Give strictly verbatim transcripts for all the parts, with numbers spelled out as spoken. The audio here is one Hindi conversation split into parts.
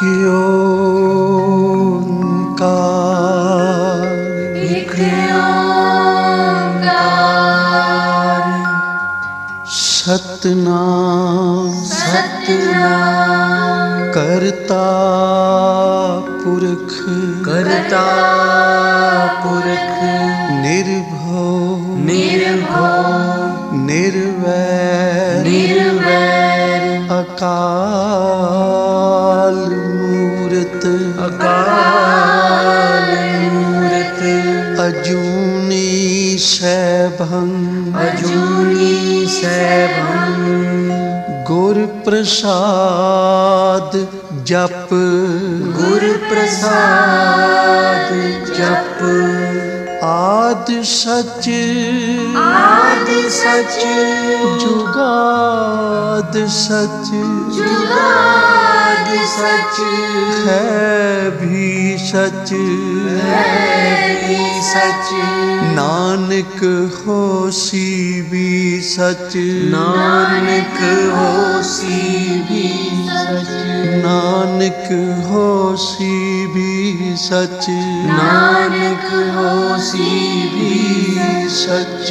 ओंकार, एक ओंकार। सतनाम सतनाम करता पुरख, करता पुरख निर्भव निर्भव निर्वैर निर्वैर अकाल मूरत अकाल मूरत अजूनी सैभं अजूनी सैभं गुर प्रसाद जप गुर प्रसाद जप आद सच आद सच जुगाद सच जुगाद सच है भी सच है भी सच नानक होसी भी सच नानक होसी भी सच नानक होसी भी सच नानक होसी भी सच।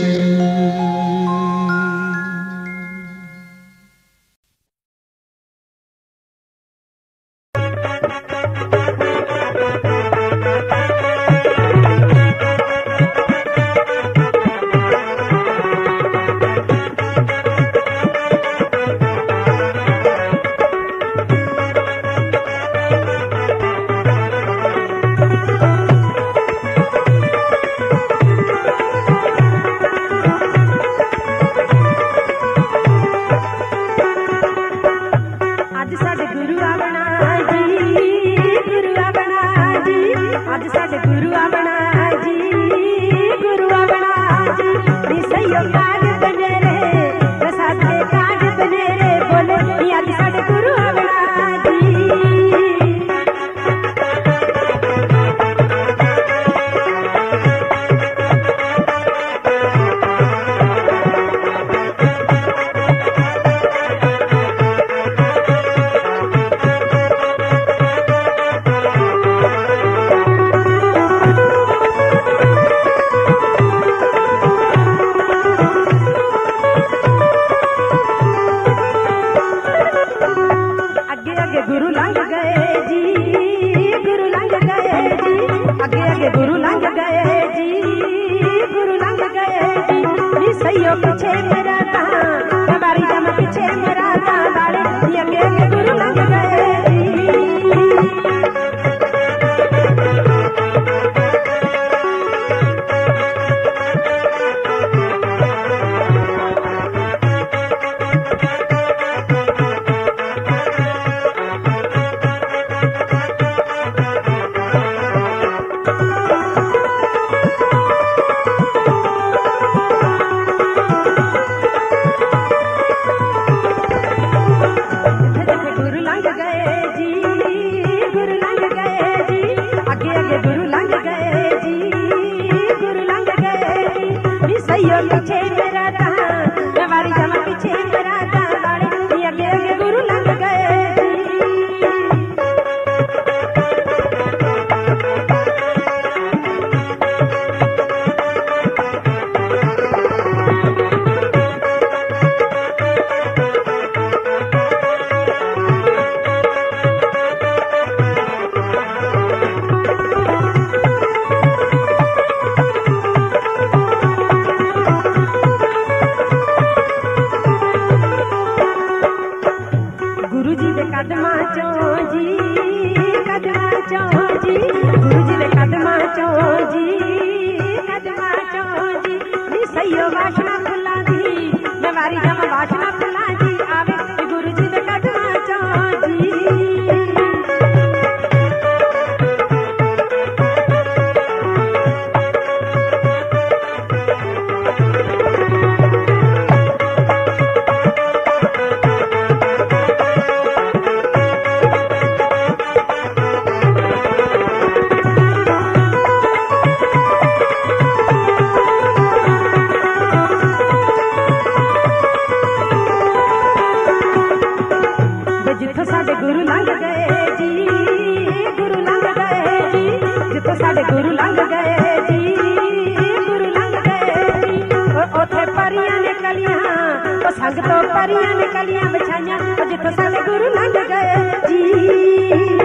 जिथे साडे गुरु लंघ गए जी, गुरु लंघ गए जी। उथे परियां ने कलियां, ओ संग तो परियां ने कलियां बिछाइयां, जिथे साडे गुरु लंघ गए जी।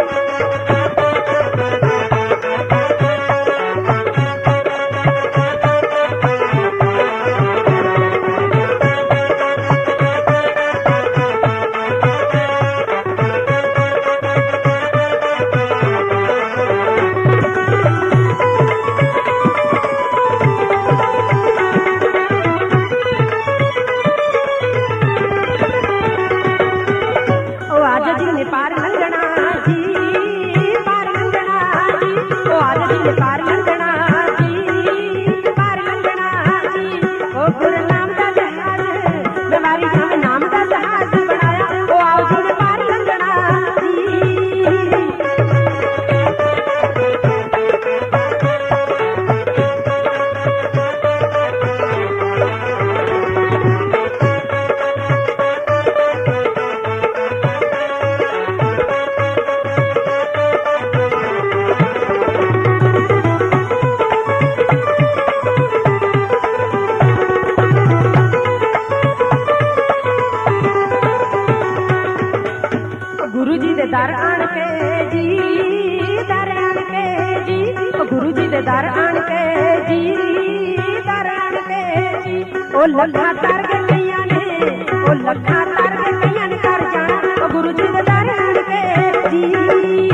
दर आन के जी, दर आन के जी, गुरु जी दे दर आन के जी, दर आन के जी। ओ लखा तर के कईयां ने, ओ लखा तर के कईयां ने कर जाना, ओ गुरु जी दे दर आन के जी।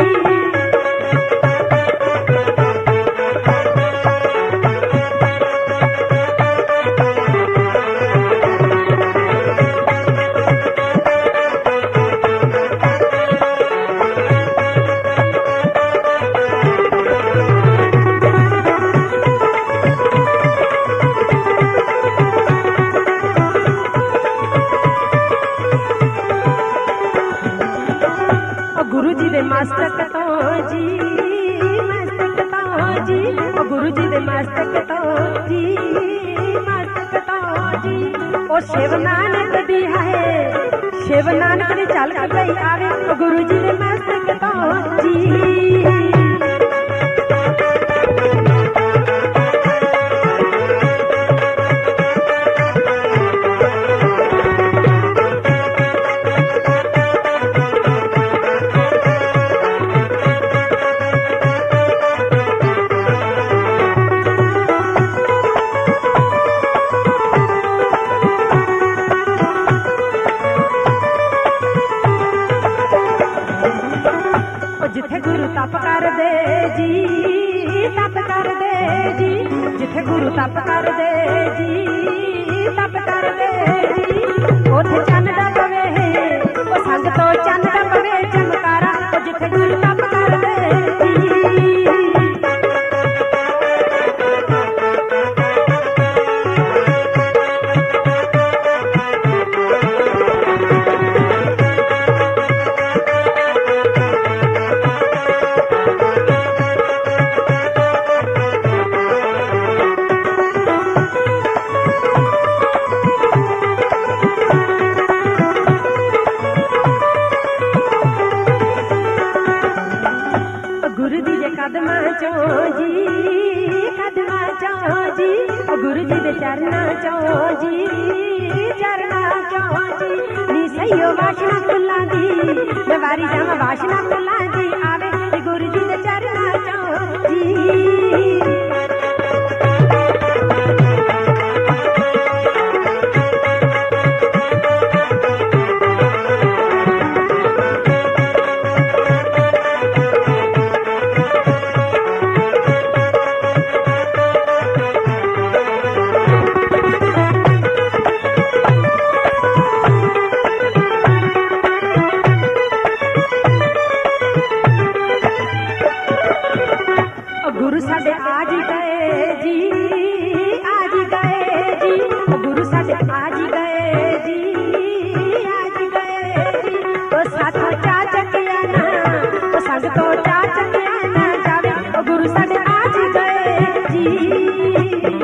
मस्तक तो जी, मस्तक तो जी, ओ गुरु जी दे मस्तक तो जी, मस्तक तो जी। ओ शिव नानक दी है, शिव नानक दी झलक पई आवे, ओ गुरु जी दे मस्तक तो जी। जिथे गुरु तप कर दे जी, तप कर दे जी, जिथे गुरु तप कर दे जी, तप कर दे जी। उथे चंद दा पवे, ओ संग तो चंद दा पवे चमकारा, ओ जिथे गुरु तप कर दे जी। कदमा चो जी, कदमा चो जी, गुरु जी दे चरना चो जी, चरना चो जी। नी सहियो वासना फुल्ला दी, मैं वारी जावां वासना फुल्ला दी आवे, गुरु जी दे चरना चो जी। गुरु साडे आज गए जी, आज गए जी, गुरु साडे आज गए जी, आज गए जी। ओ साथों चा चकिया ना, ओ संग तो चा चकिया ना जावे, ओ गुरु साडे आज गए जी।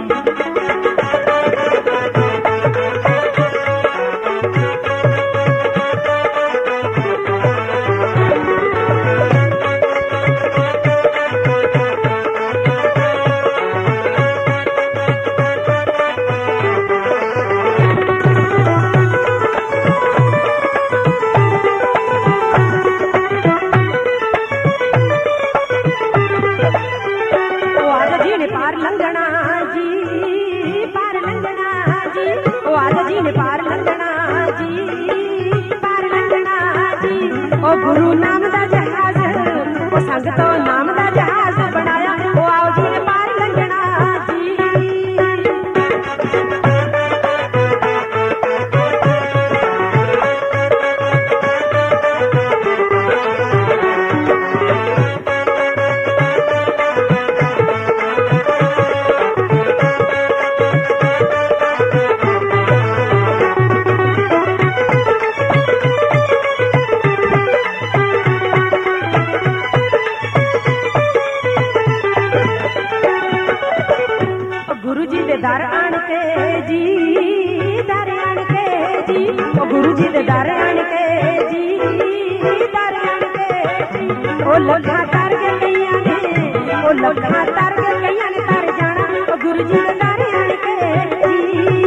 गुरु नाम दा जहाज ओ संग तो नाम दा जहाज बनाया ओ आओ जी ने पार लंघना जी। गुरु जी दे दर आन के जी दर आन के जी ओ गुरु जी दे दर आन के जी दर आन के जी ओ लखा तर के कईयां ने ओ लखा तर के कईयां ने तर जाना ओ गुरु जी दे दर आन के जी।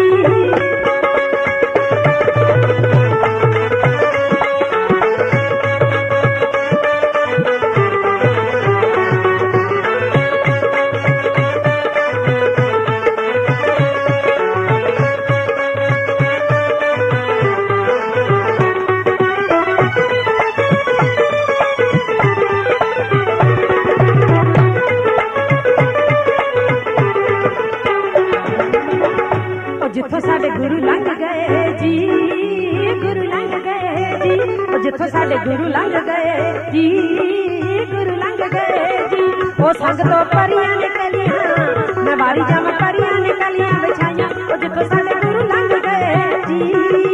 जिथों साडे गुरु लंघ गए जी गुरु लंघ गए जी ओ जिथों साडे गुरु लंघ गए जी गुरु लंघ गए जी ओ संग तो परियां निकलियां मैं वारी जम परियां निकलियां बिछाइयां ओ जिथों साडे गुरु लंघ गए जी।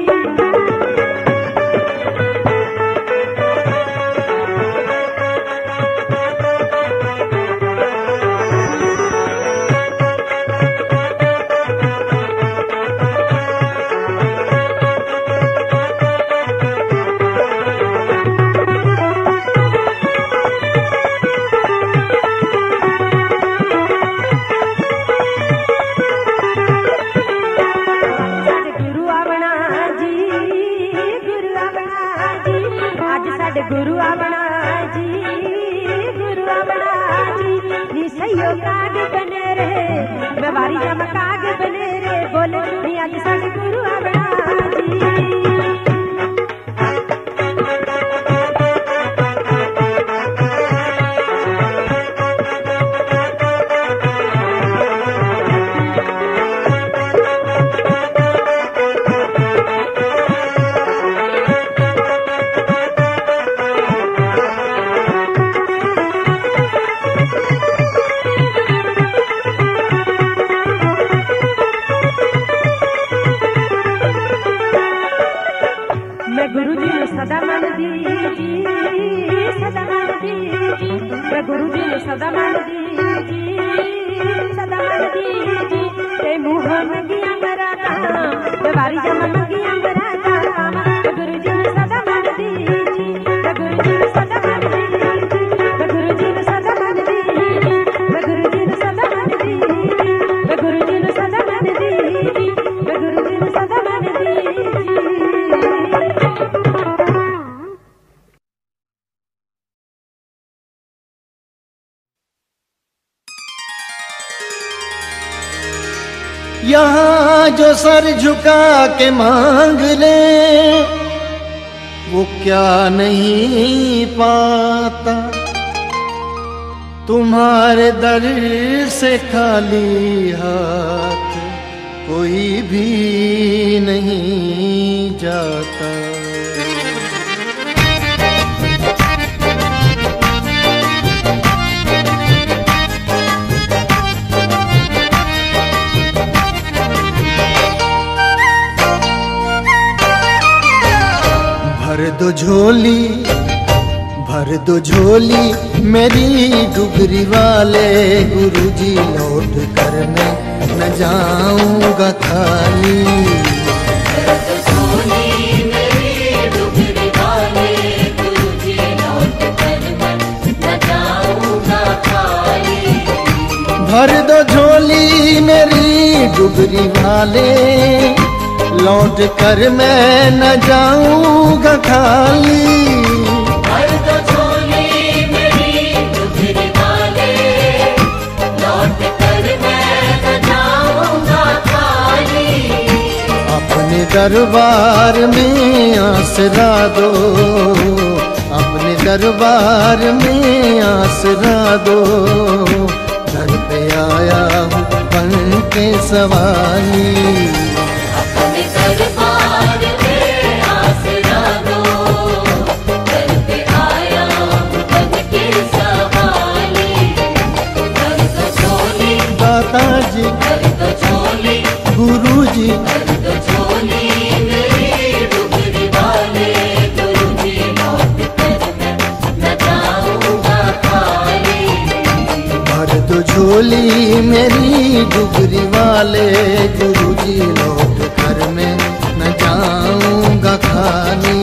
गुरु आवना जी गुरु आवना जी नी सैयो काग बने रे मैं वारी जम काग बने रे बोले नी आज साडे गुरु आवना जी। मैं गुरु जी ने सदा मन दी जी सदा मन दी जी मैं गुरु जी ने सदा मन दी जी सदा मन दी जी ते मुँह मंगिया मेरा ते वारी जम मंगिया मेरा मैं गुरु जी ने सदा मन दी जी मैं गुरु जी ने सदा मन दी जी मैं गुरु जी ने सदा मन दी जी मैं गुरु जी ने सदा मन दी जी मैं गुरु जी ने सदा मन दी जी मैं गुरु जी ने सदा मन दी जी। यहाँ जो सर झुका के मांग ले वो क्या नहीं पाता, तुम्हारे दर से खाली हाथ कोई भी नहीं जाता। भर दो झोली भर दो झोली मेरी डुगरी वाले, गुरुजी लौट कर मैं न जाऊंगा खाली। भर दो झोली मेरी डुगरी वाले, गुरुजी लौट कर मैं न जाऊंगा खाली। भर दो झोली मेरी डुगरी वाले, लौट कर मैं न जाऊंगा खाली। भर दो झोली मेरी डुगरी वाले, लौट कर मैं न जाऊंगा खाली। अपने दरबार में आसरा दो, अपने दरबार में आसरा दो। दर पे आया हूँ बन के सवाली, अपने दरबार में आसरा दो। दर पे आया हूँ बन के सवाली। दर तो झोली दाता जी, दर तो झोली गुरु जी, दर तो झोली मेरी डुगरी वाले गुरु जी। लौट कर मैं न जाऊंगा खाली। भर दो झोली मेरी डुगरी वाले गुरु जी, लौट कर मैं न जाऊंगा खाली।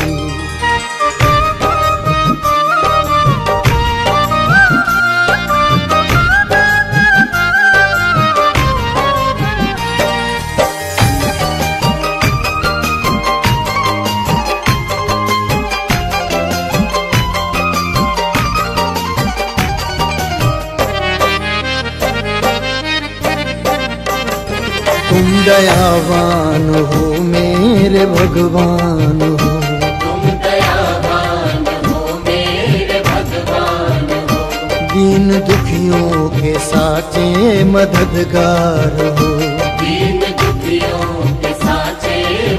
तुम दयावान हो मेरे भगवान हो, तुम दयावान हो मेरे भगवान हो। दीन दुखियों के साचे मददगार हो। दीन दुखियों के साचे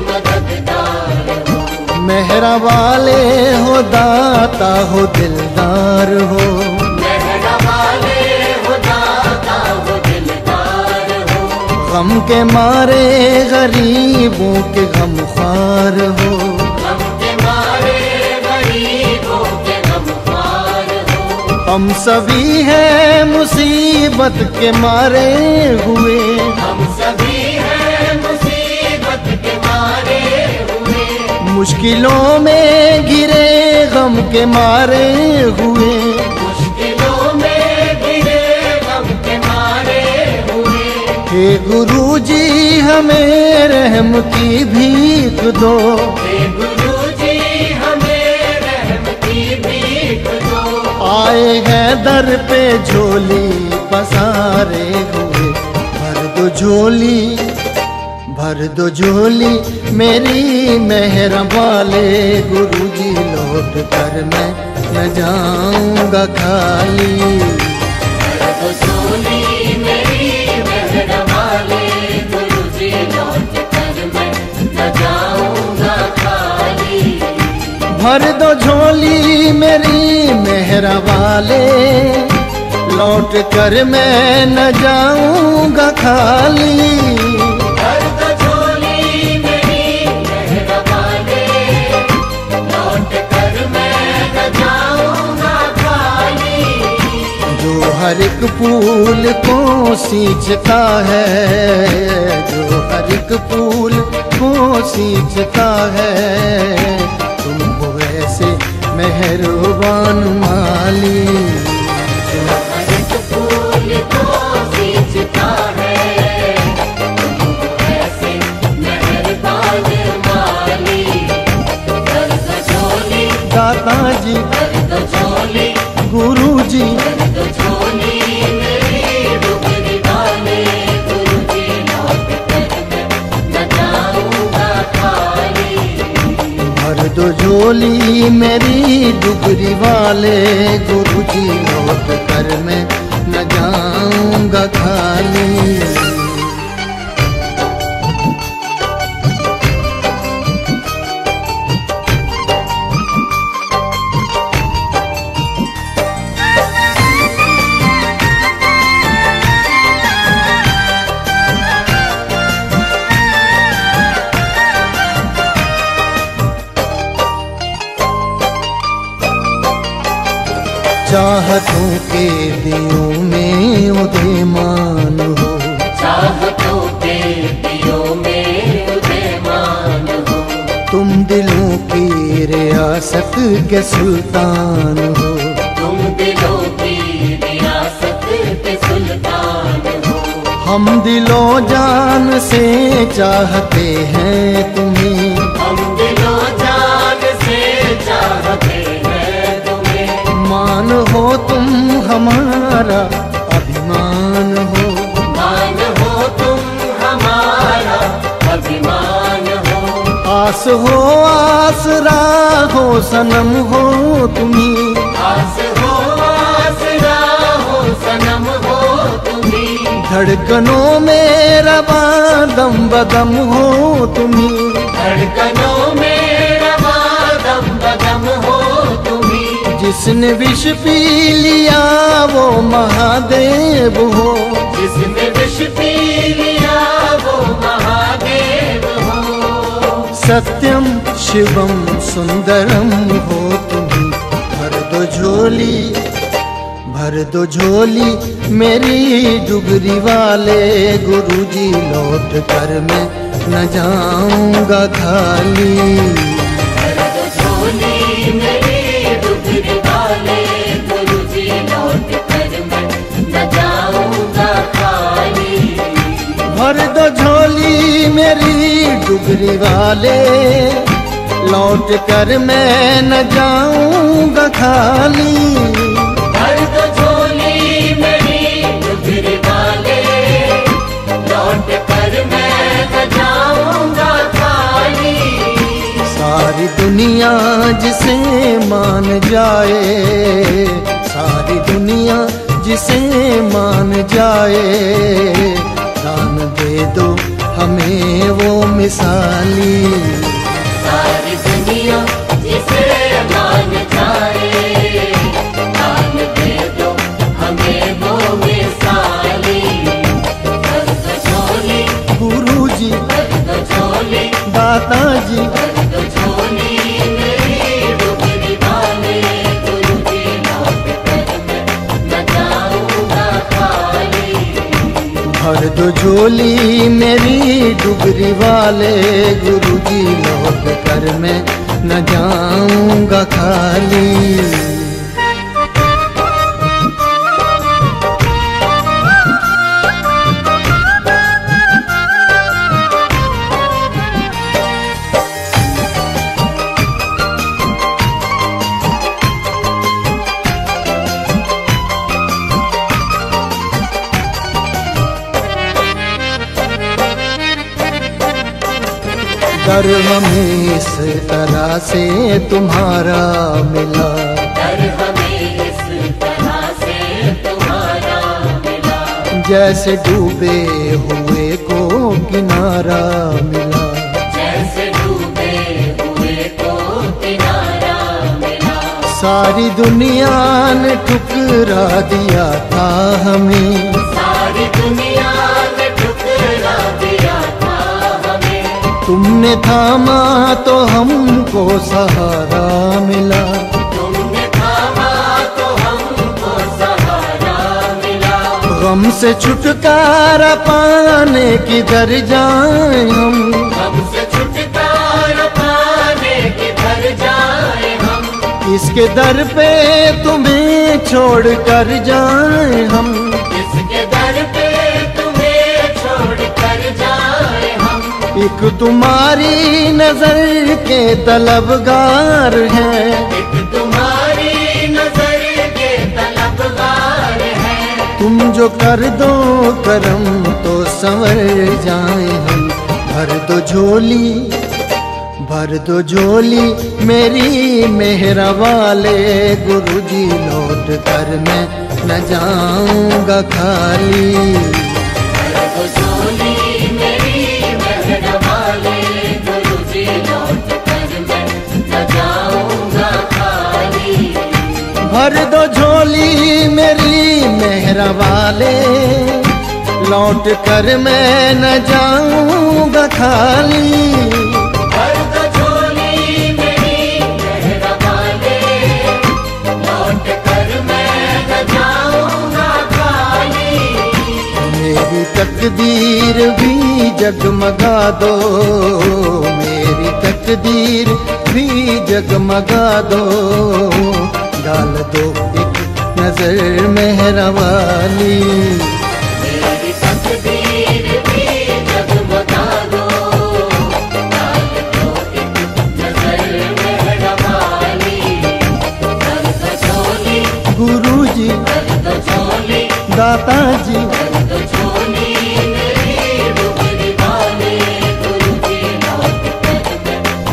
मददगार हो। मेहरा वाले हो, दाता हो, दिलदार हो। मेहरा वाले हो, दाता हो, दिलदार हो। गम के मारे गरीबों के गमख्वार हो। गम के मारे गरीबों के गमख्वार हो। हम सभी हैं मुसीबत के मारे हुए, हम सभी हैं मुसीबत के मारे हुए। मुश्किलों में घिरे गम के मारे हुए। मुश्किलों में घिरे गम के मारे हुए। हे गुरु जी हमें रहम की भीख दो। हे गुरु जी हमें रहम की भीख दो। आए हैं दर पे झोली पसारे हुए, भर दो झोली भर दो झोली मेरी मेहर वाले गुरु जी, लौट कर मैं न जाऊंगा खाली। भर दो झोली मेरी मेहर वाले गुरु जी, लौट कर मैं न जाऊंगा खाली। भर दो झोली मेरी मेहर वाले, लौट कर मैं न जाऊंगा खाली। भर दो झोली मेरी मेहर वाले, लौट कर मैं न जाऊंगा खाली। जो हर एक फूल को सींचता है, जो हर एक फूल को सींचता है, तुम हो ऐसे मेहरबान माली। हर एक फूल को सींचता है, तुम ऐसे मेहरबान माली। भर दो झोली दाता जी, भर दो झोली गुरु जी, भर दो झोली मेरी डुगरी वाले गुरु जी। लौट कर मैं न जाऊंगा खाली। भर दो झोली मेरी डुगरी वाले गुरु जी, लौट कर मैं न जाऊंगा खाली। चाहतों के दियों में उदयमान हो, चाहतों के दियों में उदयमान हो। तुम दिलों की रियासत के सुल्तान हो। तुम दिलों की रियासत के सुल्तान हो। हम दिलो जान से चाहते हैं तुम्हें, हम दिलो जान से चाहते हैं तुम्हें। मान हो तुम हमारा अभिमान हो, मान हो तुम हमारा अभिमान हो। आस हो आसरा हो सनम हो तुम्ही, आस हो आसरा हो सनम हो तुम्ही, धड़कनों में रवा दम बदम हो तुम्ही, धड़कनों में रवा दम बदम हो तुम्ही, जिसने विष पी लिया वो महादेव हो, जिसने विष पी लिया वो महादेव हो, सत्यम शिवम सुंदरम हो तुम्ही, भर दो झोली भर दो झोली मेरी डुगरी वाले, गुरुजी लौट कर मैं न जाऊंगा खाली। भर दो झोली मेरी डुगरी वाले, गुरुजी लौट कर मैं न जाऊंगा खाली। भर दो झोली मेरी डुगरी वाले, लौट कर मैं न जाऊंगा खाली। भर दो झोली मेरी डुगरी वाले, लौट कर मैं न जाऊंगा खाली। सारी दुनिया जिसे मान जाए, सारी दुनिया जिसे मान जाए, दान दे दो हमें वो मिसाली। सारी दुनिया जिसे मान जाए, दान दे दो हमें वो मिसाली। भर दो झोली गुरुजी भर दो झोली, दाता जी भर दो झोली मेरी डुगरी वाले, गुरुजी लौट कर मैं न जाऊंगा खाली। भर दो झोली मेरी डुगरी वाले, गुरुजी लौट कर मैं न जाऊंगा खाली। डर हमें इस तरह से तुम्हारा मिला, डर हमें इस तरह से तुम्हारा मिला, जैसे डूबे हुए को किनारा मिला, जैसे डूबे हुए को किनारा मिला। सारी दुनिया ने ठुकरा दिया था हमें, सारी दुनिया ने ठुकरा दिया था हमें, तुमने थामा तो हमको सहारा मिला। तुमने थामा तो हमको सहारा मिला। गम से छुटकारा पाने किधर जाएं हम, हमसे छुटकारा पाने किधर जाए हम, किसके दर पे तुम्हें छोड़ कर जाएं हम। किसके दर पे तुम्हें छोड़ कर जाए हम। एक तुम्हारी नजर के तलबगार हैं, एक तुम्हारी नजर के तलबगार हैं। तुम जो कर दो करम तो संवर जाएं हम। भर दो झोली भर दो झोली मेरी मेहरा वाले, गुरुजी लौट कर मैं न जाऊंगा खाली। भर दो झोली मेरी मेहरा वाले, गुरुजी लौट कर मैं न जाऊंगा खाली। भर दो झोली मेरी मेहरा वाले, लौट कर मैं न जाऊंगा खाली। भर दो झोली मेरी मेहरा वाले, लौट कर मैं न जाऊंगा खाली। मेरी तकदीर भी जगमगा दो, मेरी तकदीर भी जगमगा दो। डाल दो एक नजर मेहरा वाली, मेरी तकदीर भी जगमगा दो। डाल दो एक नजर मेहरा वाली। भर दो झोली गुरुजी भर दो झोली, दाता जी भर दो झोली मेरी डुगरी वाले, गुरुजी लौट कर मैं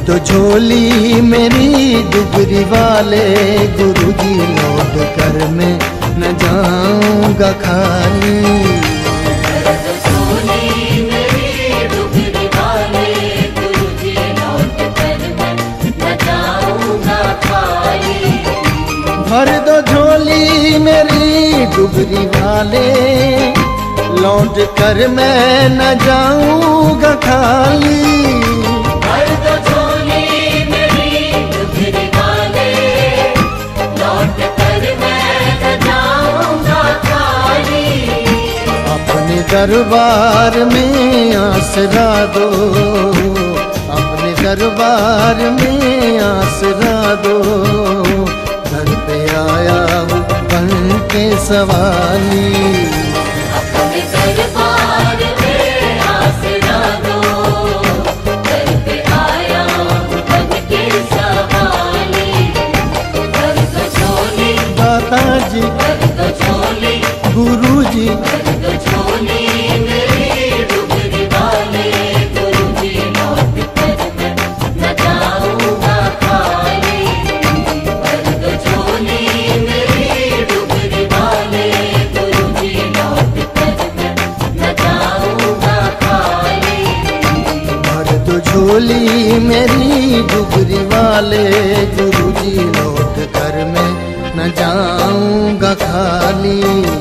दो झोली मेरी डुगरी वाले, गुरुजी लौट कर मैं न जाऊंगा खाली। भर दो झोली मेरी डुगरी वाले, गुरुजी लौट कर मैं न जाऊंगा खाली। भर दो झोली मेरी डुगरी वाले, लौट कर मैं न जाऊंगा खाली। भर दो झोली मेरी डुगरी वाले, लौट कर मैं न जाऊंगा खाली। अपने दरबार में आसरा दो, अपने दरबार में आसरा दो। घर पे आया हूँ बन के सवाली। अपने दरबार में आसरा दो, घर पे आया हूँ बन के सवाली। भर दो झोली दाता जी, भर दो झोली गुरु जी, भर दो झोली मेरी डुगरी वाले, गुरुजी लौट कर मैं न जाऊंगा खाली। भर दो झोली मेरी डुगरी वाले, गुरुजी लौट कर मैं न जाऊंगा खाली। भर दो झोली मेरी डुगरी वाले, गुरुजी लौट कर मैं न जाऊंगा खाली।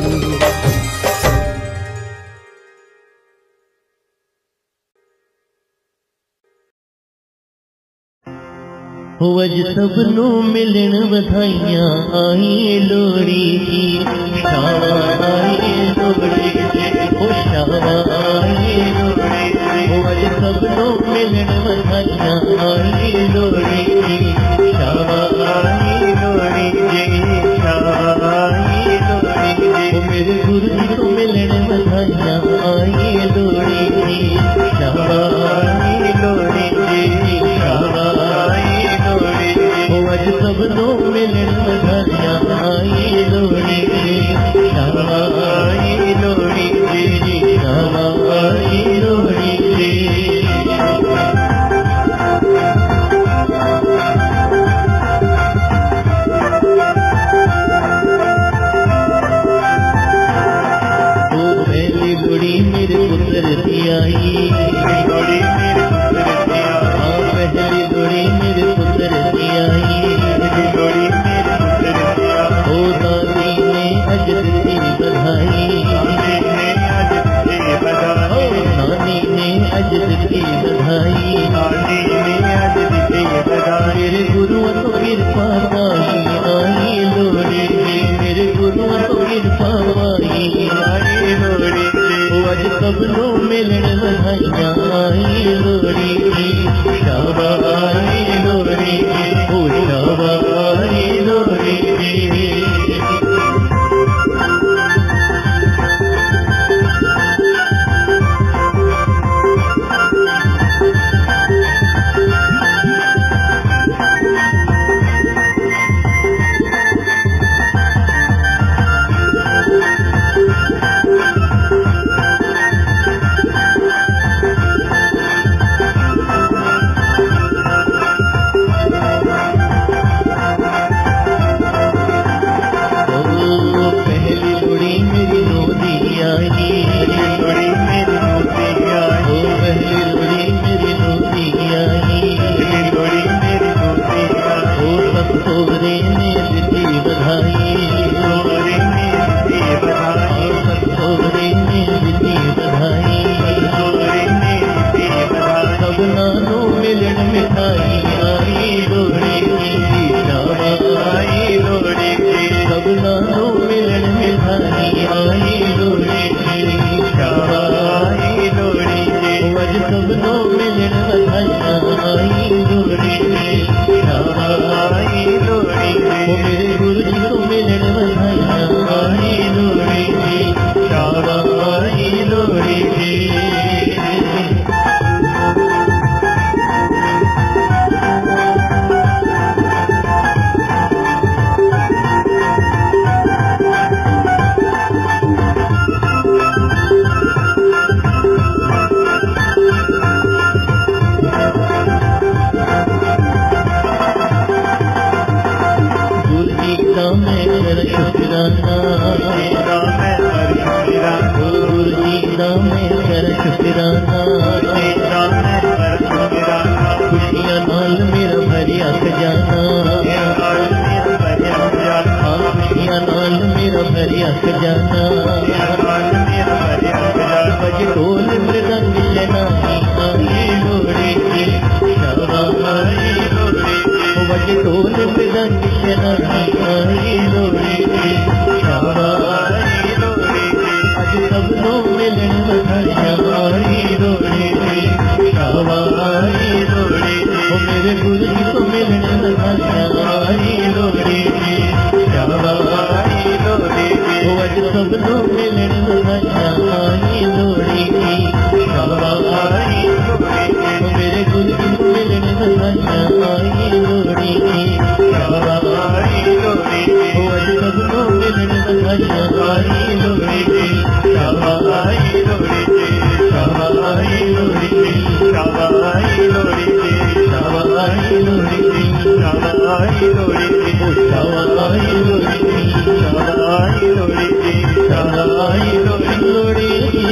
हो अज सबनू मिलन बधाइयां आई लोड़ी की, शावा आई लोड़ी की, ओ शावा आई लोड़ी की। हो अज सबनू मिलन बधाइयां आई लोड़ी की, शावा आई लोड़ी की, शावा आई लोड़ी की। ओ मेरे गुरु जी को मिलन बधाइयां आई लोड़ी की, शावा आई लोड़ी की, शावा आई लोड़ी। ओ अज सबनों मिलन बधाइयां आई लोड़ी की, शावा आई लोड़ी की, शावा आई लोड़ी की। लोड़ी मेरे पुत्र की आई, लोड़ी मेरे पुत्र की आई। हाँ पहली लोड़ी मेरे पुत्र की आई, लोड़ी मेरे पुत्र की आई। ओ दादी ने अज दी बधाई, दादी ने अज दी बधाई। ओ नानी ने अज दी बधाई, नानी ने अज दी बधाई। मेरे गुरुओं तो कृपा पाई आई लोड़ी, मेरे गुरुओं तो कृपा पाई आई लोड़ी। अज सबनों मिलन बधाइयां आई लोड़ी की, शावा आई लोड़ी की, ओ शावा आई लोड़ी की। दा मैं कर शुकराना, तेरा मैं कर शुकराना, गुरु जी दा मैं कर शुकराना, तेरा मैं कर शुकराना। खुशियां नाल मेरा भरिया खजाना, खुशियां नाल मेरा भरिया खजाना, बज ढोल मृदंग शहनाई आए लोड़े के शाबाई लोड़े, बज ढोल मृदंग शहनाई आए लोड़े के शाबाई लोड़े। अज सब नो मिलन बधाइयां आई लोड़े के शाबाई लोड़े, ओ मेरे गुरु जी को मिलन बधाइयां आई लोड़े के शाबाई लोड़े। ओ अज सब नो मिलन बधाइयां आई लोड़े के शाबाई लोड़े, ओ मेरे गुरु जी को मिलन बधाइयां आई लोड़े के शाबाई लोड़े। ओ अज सब नो मिलन बधाइयां आई लोड़े के शाबाई लोड़े के शाबाई लोड़े के शाबाई लोड़े के शाबाई लोड़े के शाबाई लोड़े के ओ शाबाई लोड़े के शाबाई लोड़े के शाबाई लोड़े के।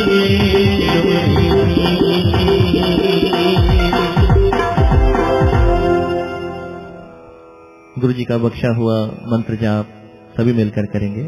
गुरु जी का बख्शा हुआ मंत्र जाप सभी मिलकर करेंगे।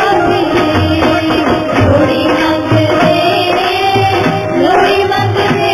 Lord,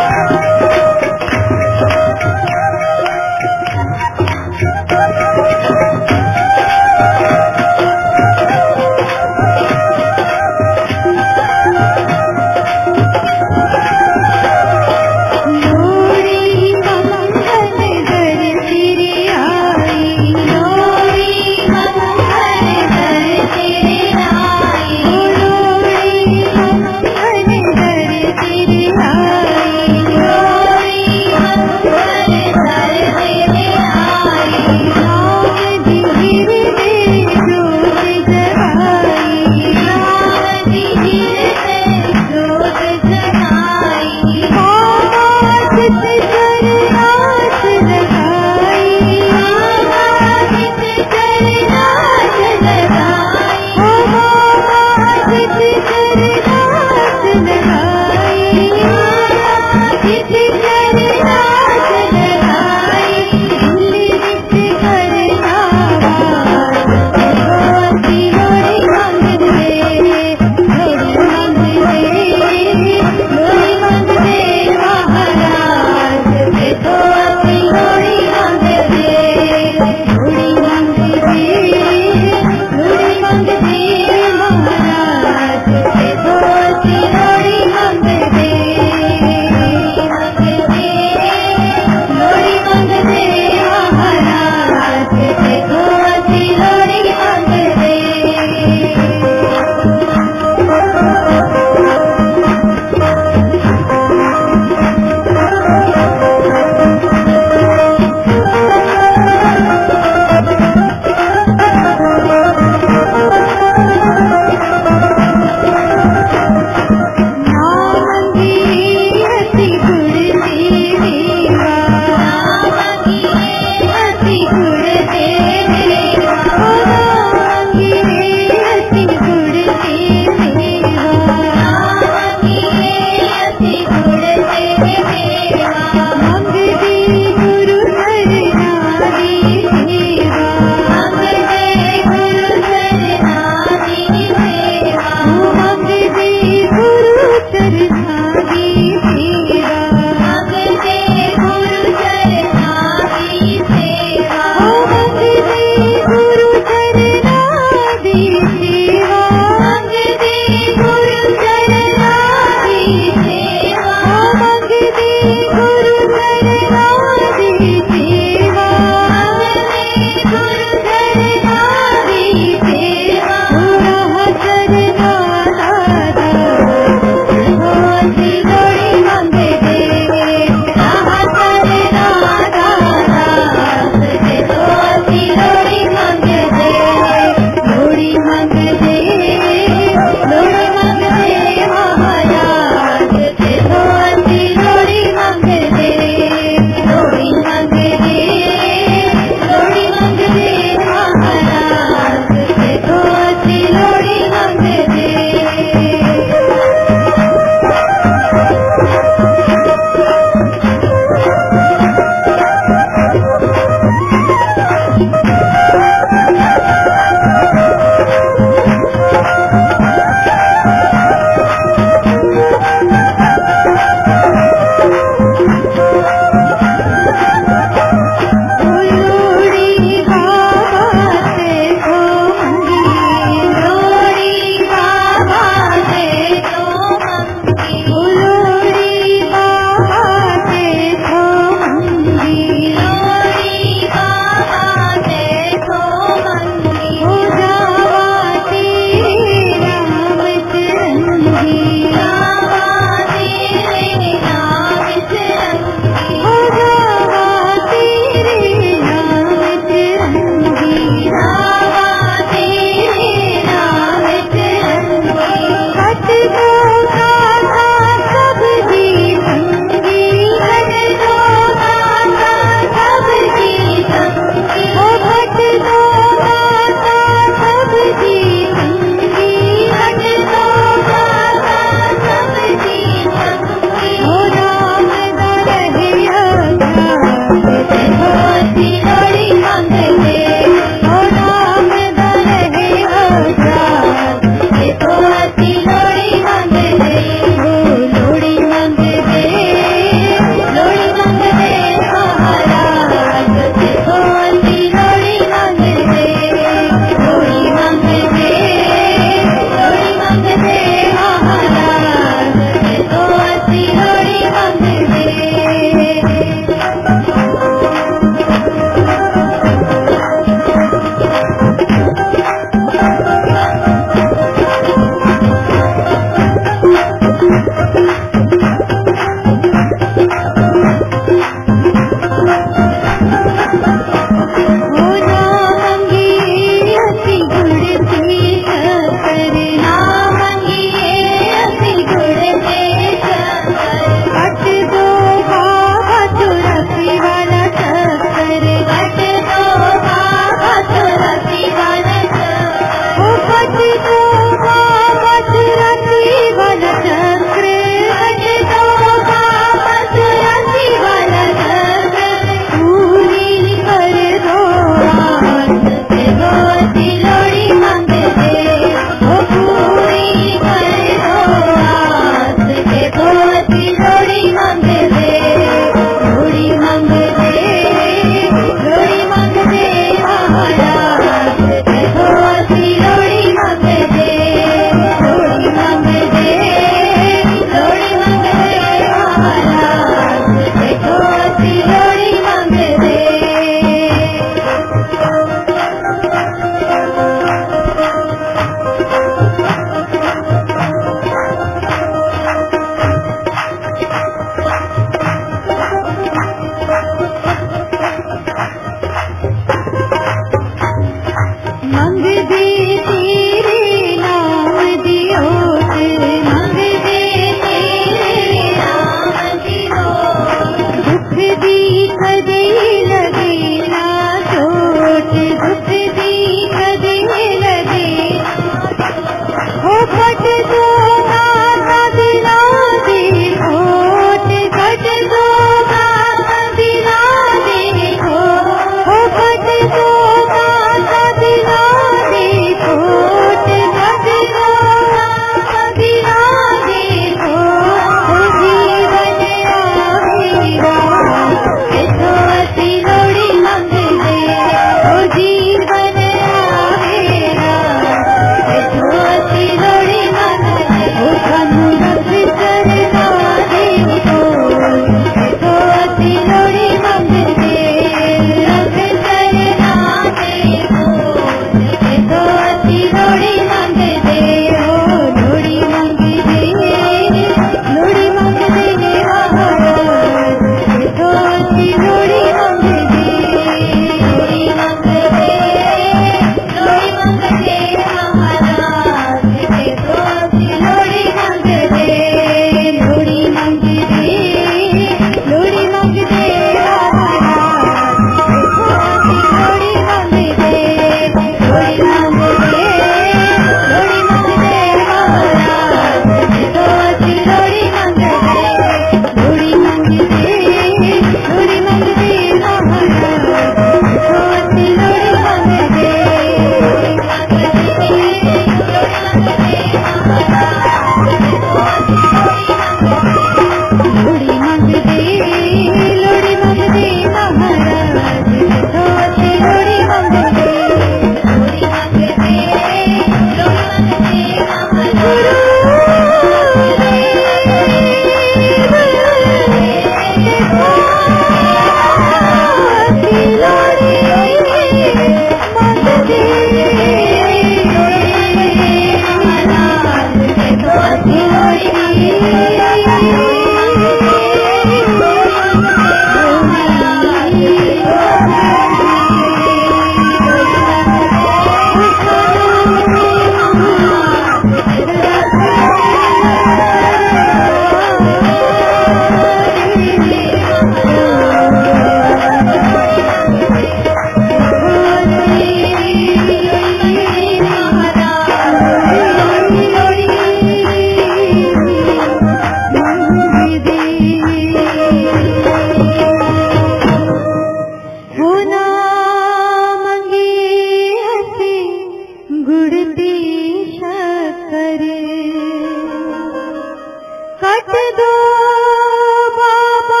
कट दो बाबा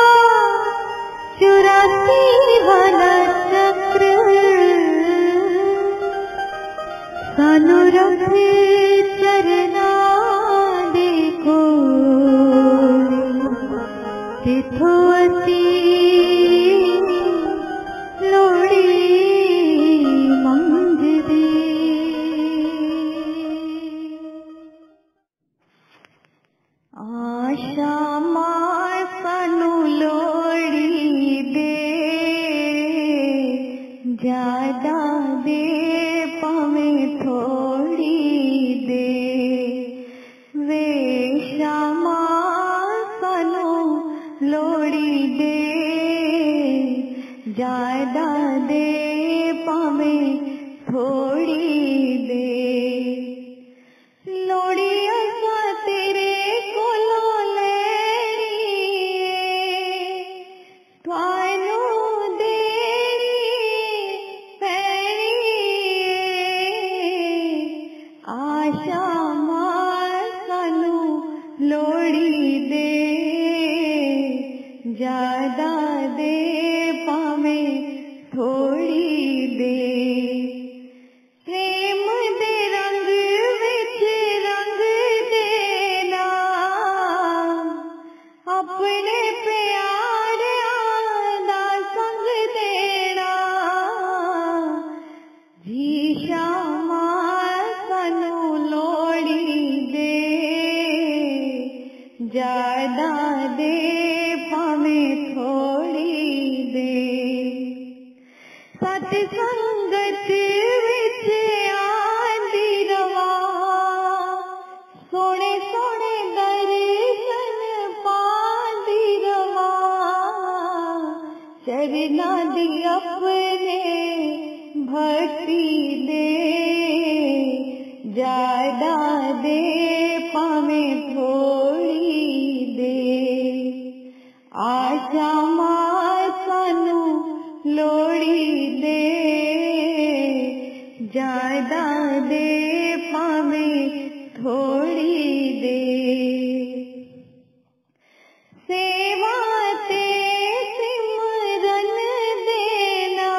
चुरासी वाला चक्र सानू रखे चरना देखो जिथो असी लोड़ी मंगदे। आशा मां सानू लोड़ी दे ज्यादा दे भावें थोड़ी दे वे श्यामा सानू लोड़ी दे ज्यादा दे भावें थोड़ी दे। लोड़ी असा तेरे कोलों लैनी थानू देनी पैनी। आशा मां सानू लोड़ी दे ज्यादा दे भावें थोड़ी दे। प्रेम दे रंग विच रंग देना अपने प्यारियां दा संग देना। जी श्यामा सानू लोड़ी दे ज्यादा दे भावें थोड़ी दे। सत संगत विच आंदी रवा सोने सोने दर्शन पांदी रवा। चरना दी अपने भक्ति दे ज्यादा दे भावें थोड़ी दे। आशा मां सानू लोड़ी दे ज्यादा दे भावें थोड़ी दे। सेवा ते सिमरन देना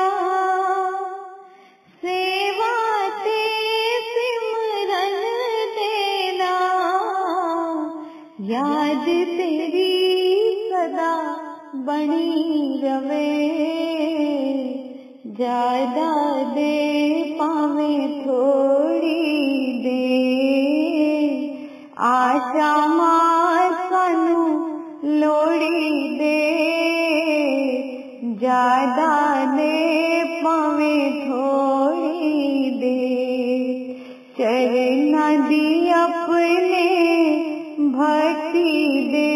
सेवा ते सिमरन देना। याद तेरी सदा बनी रवे ज्यादा दे भावें थोड़ी दे। आशा मां सानू लोड़ी दे ज्यादा दे भावें थोड़ी दे। चरना दी अपने भक्ति दे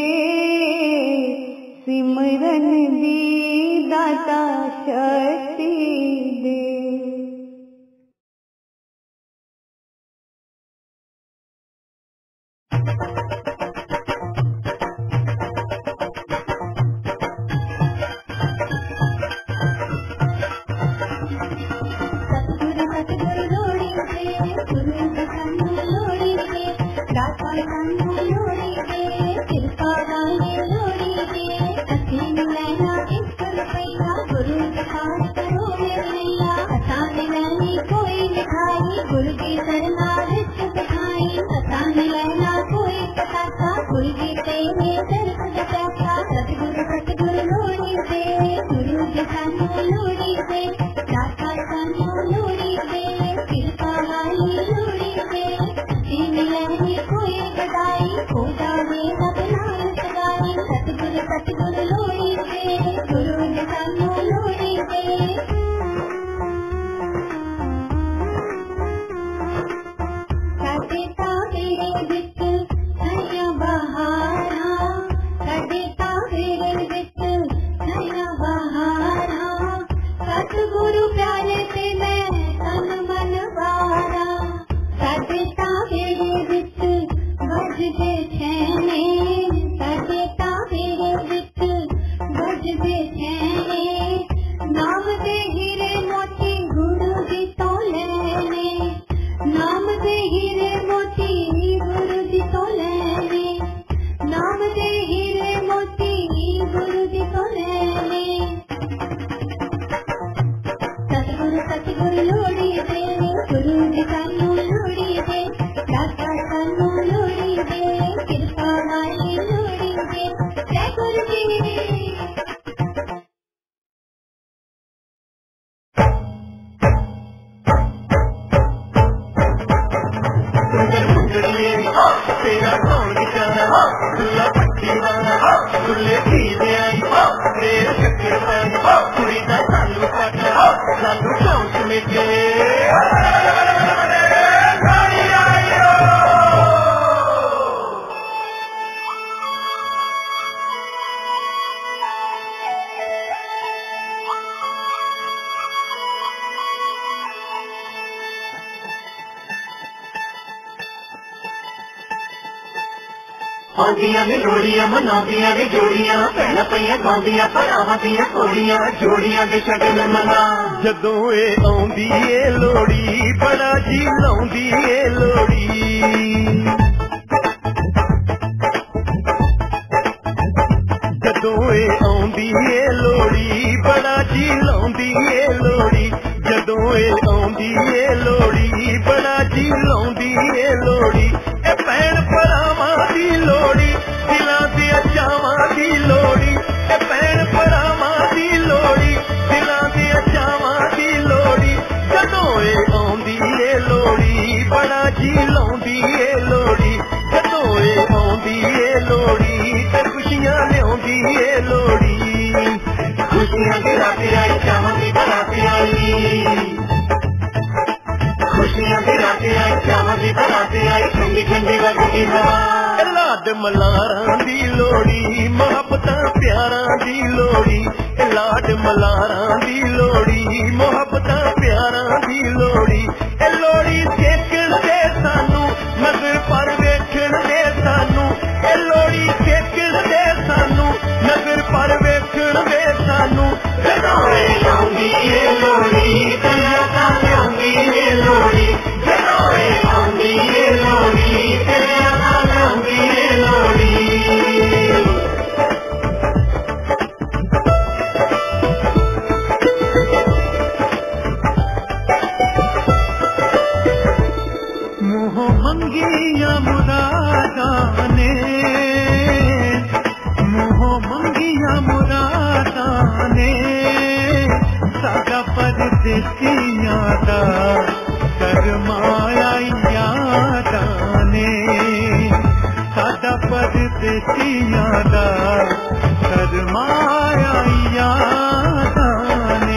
सिमरन दी दाता शक्ति दे। सतगुरु सतगुरु लोड़ी दे गुरु सानू लोड़ी दे दाता सानू लोड़ी दे कृपा वाले लोड़ी दे। असीं लैना एक रुपया गुरु दिखाई करो मेरा असान लैनी कोई लिखाई गुरु की सरना रिच दिखाई। असान लैना कोई पटाखा गुरु की तेरे दर्द दिखाता। सतगुरु सतगुरु लोड़ी दे गुरु सानू लोड़ी दे दाता सानू लोड़ी दे कृपा वाली लोड़ी दे। असीं लैनी कोई बधाई हो जावे रब नाम सगाई। सतगुरु सतगुरु लोड़ी दे गुरु सानू लोड़ी दे। साडे तावेरे विच नया बहारा साडे तावेरे विच नया बहारा। सतगुरु प्यारे ते मैं तन मन वारा। साडे तावेरे विच बजदे छैने वाला पट्टी वाला दुल्ले की दे आई तेरे चक्कर पर कुड़ी दा सानू पटा सानू चौंक मिटे आंदियां ने लोड़ियां मनादियां ने जोड़ियां भैन पईयां गांदियां भरावां दियां कोड़ियां जोड़ियां दे शगन मना जदों ए आउंदी ए लोड़ी बड़ा जी लाउंदी ए लोड़ी जदों ए आउंदी ए लोड़ी बड़ा जी लाउंदी ए लोड़ी जदों ए आउंदी ए लोड़ी बड़ा जी लाउंदी ए लोड़ी ए भैन भरावां दी लोड़ी दिलां दे चावां दी लोड़ी ए भैन भरावां दी लोड़ी दिलां दे चावां दी लोड़ी जदों ए आउंदी ए लोड़ी बड़ा जी लाउंदी ए लोड़ी जदों ए आउंदी ए लोड़ी ते खुशियां लिआउंदी ए लोड़ी खुशियां दी रात आई चावां दी बरात आई खुशियां दी रात आई चावां दी बरात आई ठंडी ठंडी लगदी हवा लाड मलारां दी लोड़ी मोहब्बतां प्यारां दी लोड़ी लाड मलारां दी लोड़ी मोहब्बतां प्यारां दी लोड़ी ए लोड़ी सेकण दे सानू नजर पर वेखण दे सानू ए लोड़ी सेकण दे सानू नजर पर वेखण दे सानू जदों ए आउंदी ए लोड़ी तेरा तां आउंदी ए लोड़ी जदों ए आउंदी ए लोड़ी तेरा तां आउंदी ए लोड़ी मोह मंगिया मुरादां ने मोह मंगिया मुरादां ने सादा परदेसियां दा करमाया यादां ने सादा परदेसियां दा करमाया यादां ने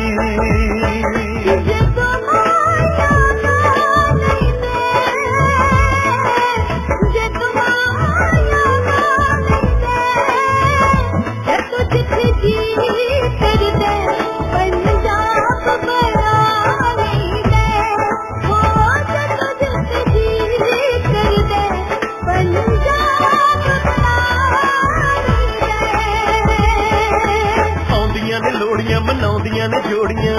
मनाउंदियां ने जोड़ियां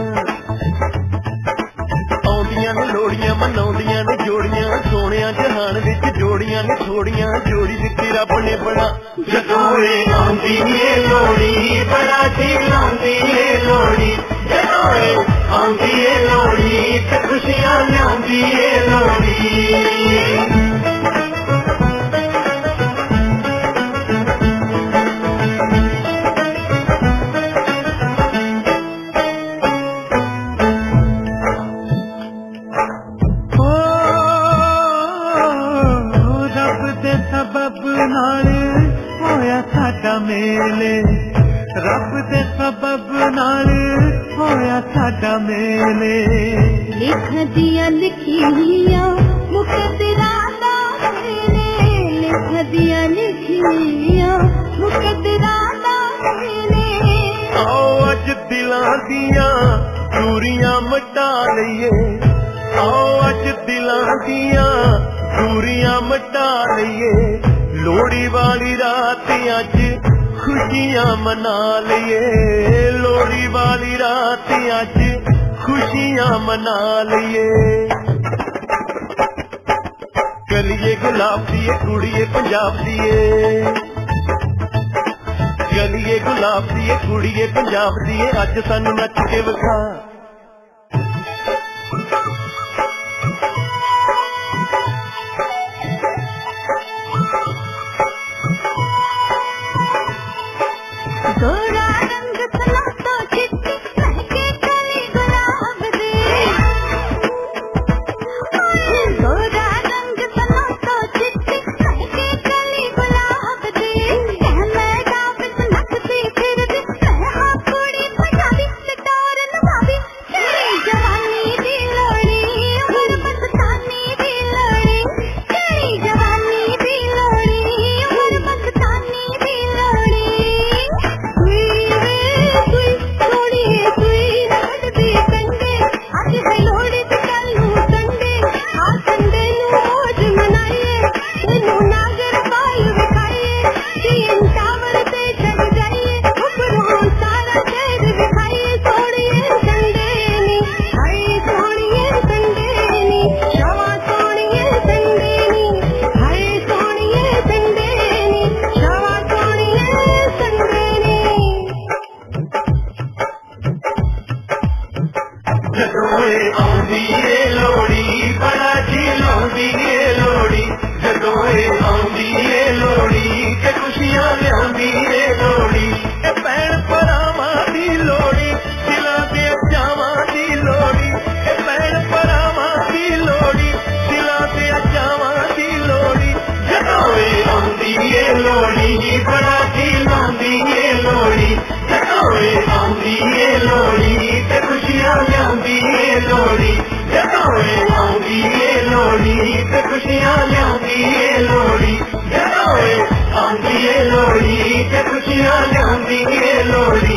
आउंदियां ने लोड़ियां मनाउंदियां ने जोड़ियां सोहणिया जहान विच जोड़ियां ने थोड़ियां जोड़ी दित्ती रब ने बड़ा जदों ए आउंदी ए लोड़ी बड़ा जी लाउंदी ए लोड़ी जदों ए आउंदी ए लोड़ी ते खुशियां लिआउंदी ए लोड़ी मेले रब दे सबब नाल होया साडा मेले लिख दिया लिखिया मुकद्दरा दा मेले लिख दिया लिखिया मुकद्दरा दा मेले आओ अज दिलां दियां दूरियां मिटा लईए आओ अज दिलां दियां दूरियां मिटा लईए लोड़ी वाली रात अज खुशियां मना लिए लोड़ी वाली रात अज खुशियां मना लिए गलिए गुलाब दिए कुड़िए पंजाब दिए गलिए गुलाब दिए कुड़िए पंजाब दिए अज सानू नच के विखा गोरा रंग तला तो चिट्टी महके कली गुलाब दे गोरा रंग तला तो चिट्टी महके कली गुलाब लोड़ी बड़ा खिलांदी ए लोड़ी जदों आंदी ए लोड़ी ते खुशियां लियांदी ए लोड़ी जदों आंदी ए लोड़ी ते खुशियां लियांदी ए लोड़ी जदों आंदी ए लोड़ी ते खुशियां लियांदी ए लोड़ी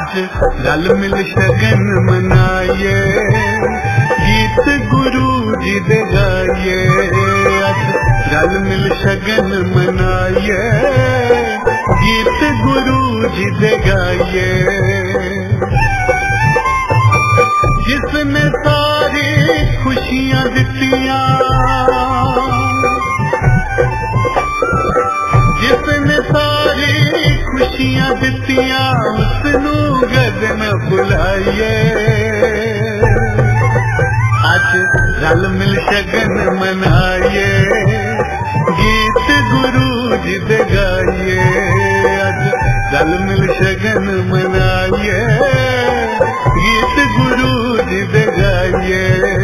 आज रल मिल शगन मनाइए, गीत गुरु जी दे गाइए। आज रल मिल शगन मनाइए, गीत गुरु जी दे गाइए। जिसने सारी खुशियां दितियां, जिसने सारी खुशियां दितियां, उसनू गद न बुलाइए। आज रल मिल शगन मनाइए, गीत गुरु जी दे गाइए। आज रल मिल शगन मनाइए, गीत गुरु जी दे गाइए।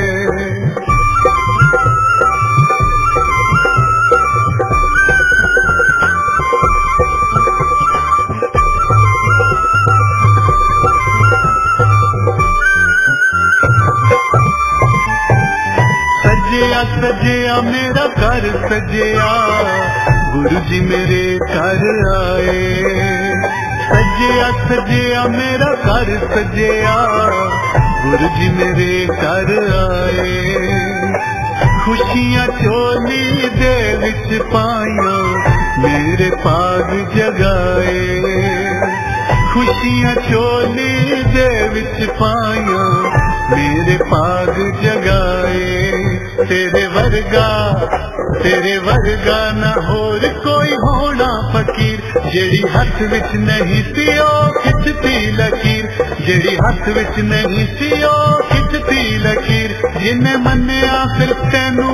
सजिया सजिया मेरा घर सजिया, गुरु जी मेरे घर आए। सजिया सजिया मेरा घर सजिया, गुरु जी मेरे घर आए। खुशियां चोली दे विच पाइया, मेरे पाग जगाए। खुशियां चोली दे विच पाइया, मेरे पाग जगाए। तेरे वर्गा तेरे वर्गा ना होर कोई होना फकीर, जेड़ी हथ विच नहीं सी ओ खिचती लकीर। जेड़ी हथ विच नहीं सी ओ खिचती लकीर, जिन्हें मन्निया फिर तैनू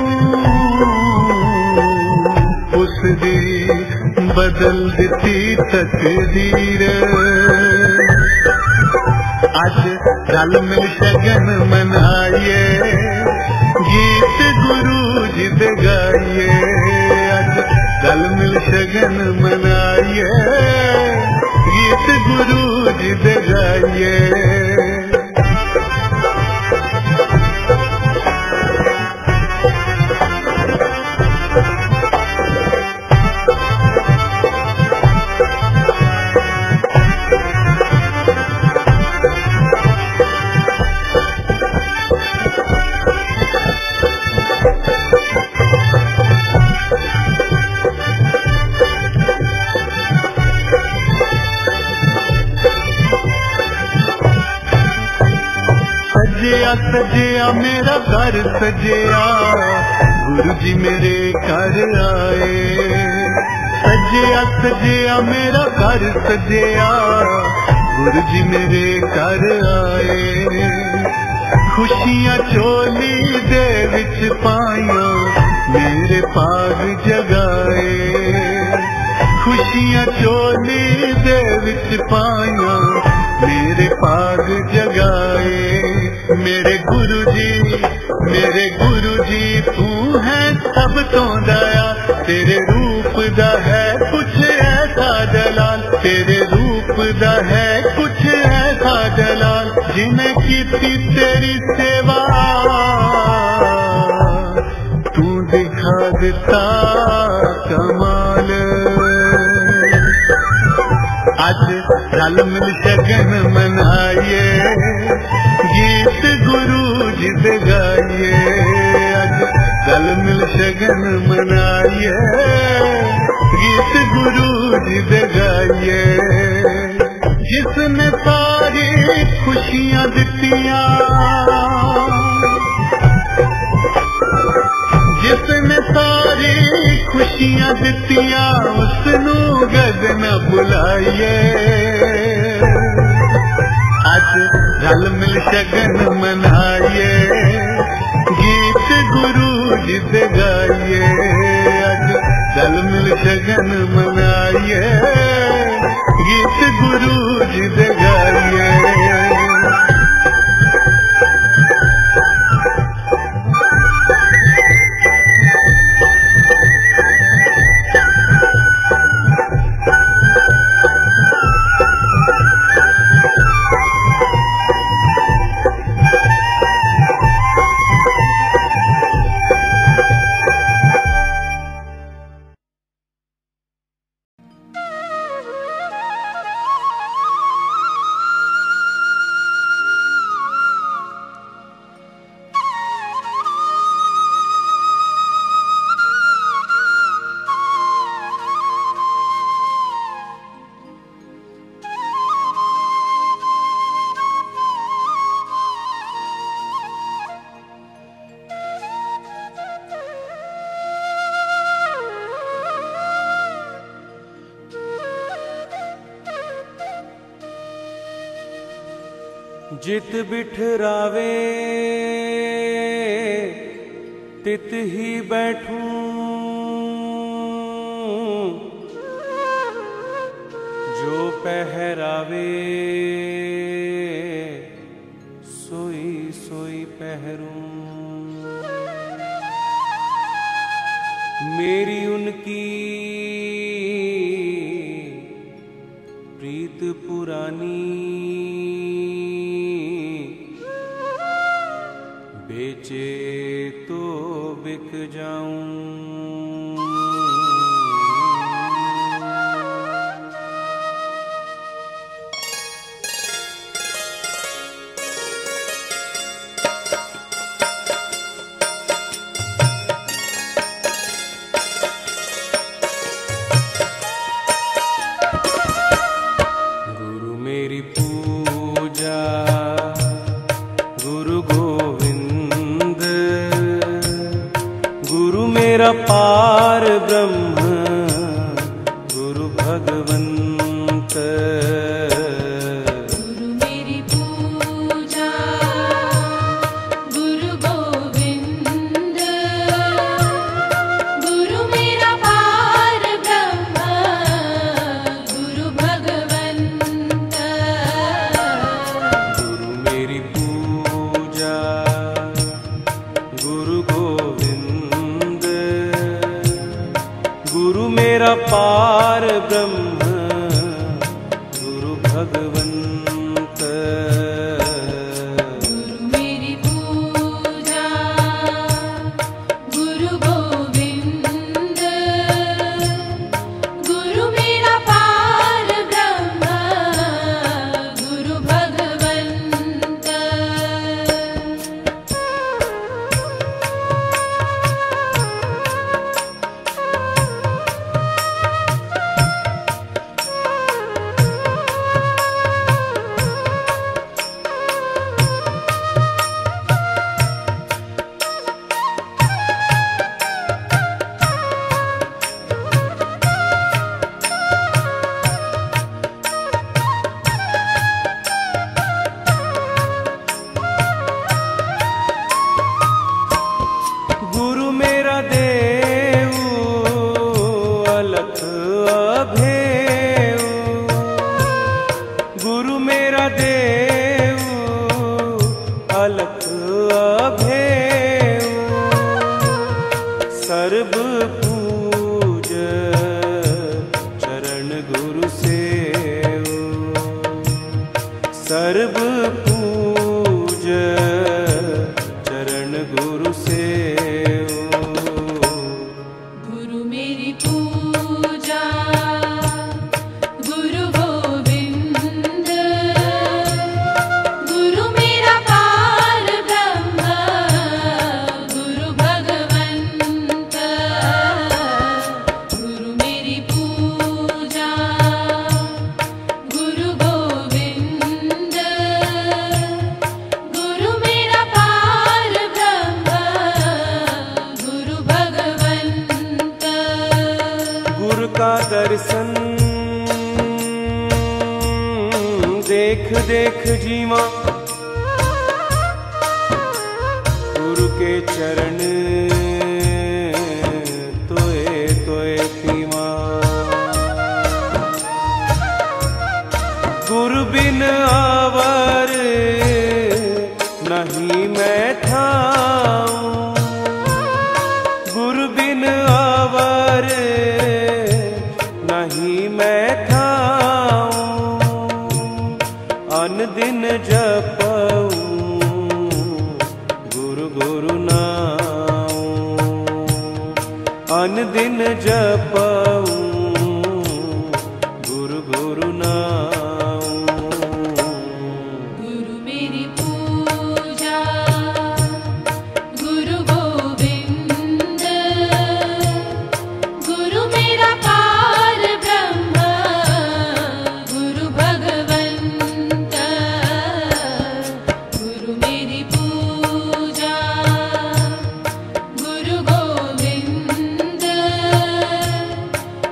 उसदी बदल दिती तकदीर। आज रल मिल शगन मनाइए, गीत गुरु जी दे गाइए। आज रल मिल शगन मनाइए, गीत गुरु जी दे गाइए। सजिया सजिया मेरा घर सजिया, गुरु जी मेरे घर आए। सजिया सजिया मेरा घर सजिया, गुरु जी मेरे घर आए। खुशियां चोली दे विच पाइया, मेरे पाग जगाए। खुशियां चोली दे विच पाइया, मेरे पाग जगाए। मेरे गुरु जी मेरे गुरु जी तू है सब तो दया, तेरे रूप दा है कुछ ऐसा जलाल। तेरे रूप दा है कुछ ऐसा जलाल, जिन्हें कीती तेरी सेवा तू दिखा दिता कमाल। आज रल मिल शगन मनाइए, गीत गुरु जी दे गाइए। आज रल मिल शगन मनाइए, गीत गुरु जी दे गाइए। जिसने सारी खुशियां दितियां, जिसने सारी खुशियां दितियां, उसनू गद न बुलाइए। आज रल मिल शगन मनाइए, गीत गुरु जी दे गाइए। आज रल मिल शगन मनाइए, गीत गुरु जी दे गाइए। जित बिठरावे तित ही बैठूं, जो पहरावे सोई सोई पहरूं। मेरी उनकी प्रीत पुरानी, बेचे तो बिक जाऊं। गुरु मेरी पूजा गुरु गोविंद, गुरु मेरा पार ब्रह्म गुरु भगवंत। गुरु मेरी पूजा गुरु गोविंद, गुरु मेरा पार ब्रह्म गुरु भगवंत। गुरु मेरी पूजा गुरु गोविंद, गुरु मेरा पार ब्रह्म गुरु भगवंत। गुरु मेरी पूजा गुरु गोविंद, गुरु मेरा पार ब्रह्म गुरु भगवंत। गुरु मेरा देव अलख अभेव, गुरु मेरा देव अलख अभेव। सर्व पूज चरण गुरु सेव, सर्व पूज चरण गुरु सेव। गुरु मेरी पूजा गुरु गोविंद, गुरु मेरा पार ब्रह्म गुरु भगवंत। गुरु मेरी पूजा गुरु गोविंद, गुरु मेरा पार ब्रह्म गुरु भगवंत। गुरु का दर्शन देख देख जीवा, गुरु के चरण तोए तोए पीवा। गुरु बिन आवर नहीं मैं ठाऊं, गुरु बिन आवर नहीं मैं ठाऊं। अन दिन जपऊं गुरु गुरु नाऊं, अन दिन जपऊं गुरु गुरु नाऊं। गुरु मेरी पूजा गुरु गोविंद, गुरु मेरा पार ब्रह्म गुरु भगवंत। गुरु मेरी पूजा गुरु गोविंद,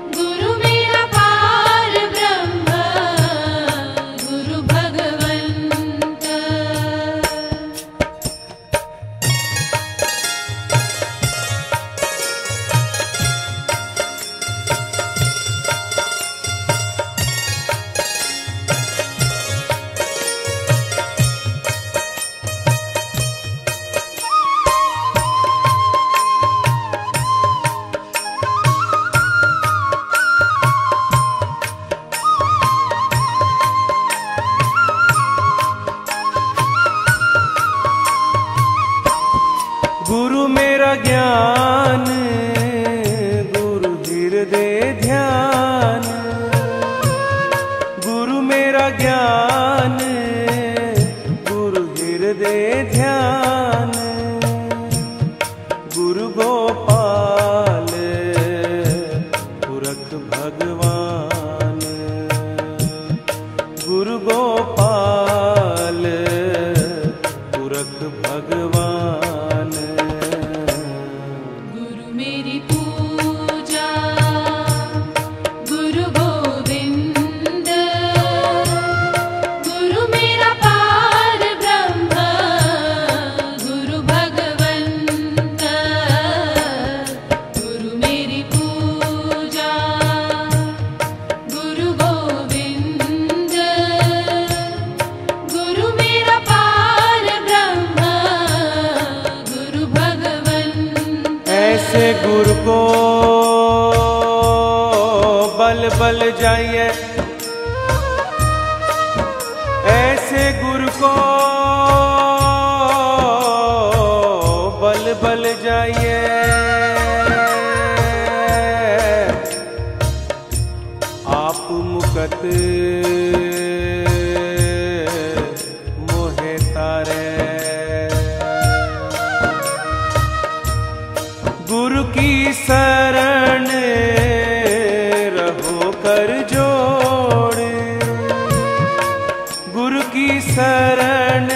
मेरा ज्ञान, गुरु हृदय ध्यान, गुरु गोपाल पुरख भगवान, गुरु गोपाल पुरख भगवान। गुरु मेरी पूजा, गुरु गोविंद, गुरु मेरा पार ब्रह्म, गुरु भगवंत। गुरु मेरी पूजा, गुरु गोविंद, गुरु मेरा पार ब्रह्म, गुरु भगवंत। ऐसे गुरु को बल बल जाइए, ऐसे गुरु को बल बल जाइए। आप मुकत मोहे तारे, गुरु की शरण रहो कर जोड़, गुरु की शरण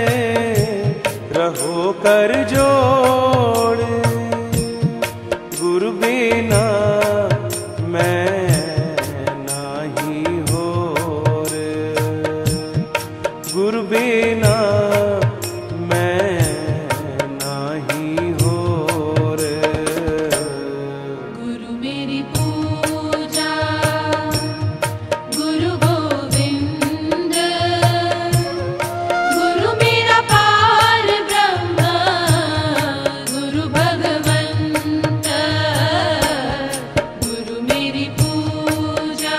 रहो कर जोड़। गुरु बिना मैं नाही होर, गुरु बिना मैं नाही होर। गुरु मेरी पूजा, गुरु गोविंद, गुरु मेरा पार ब्रह्म, गुरु भगवंत। गुरु मेरी पूजा,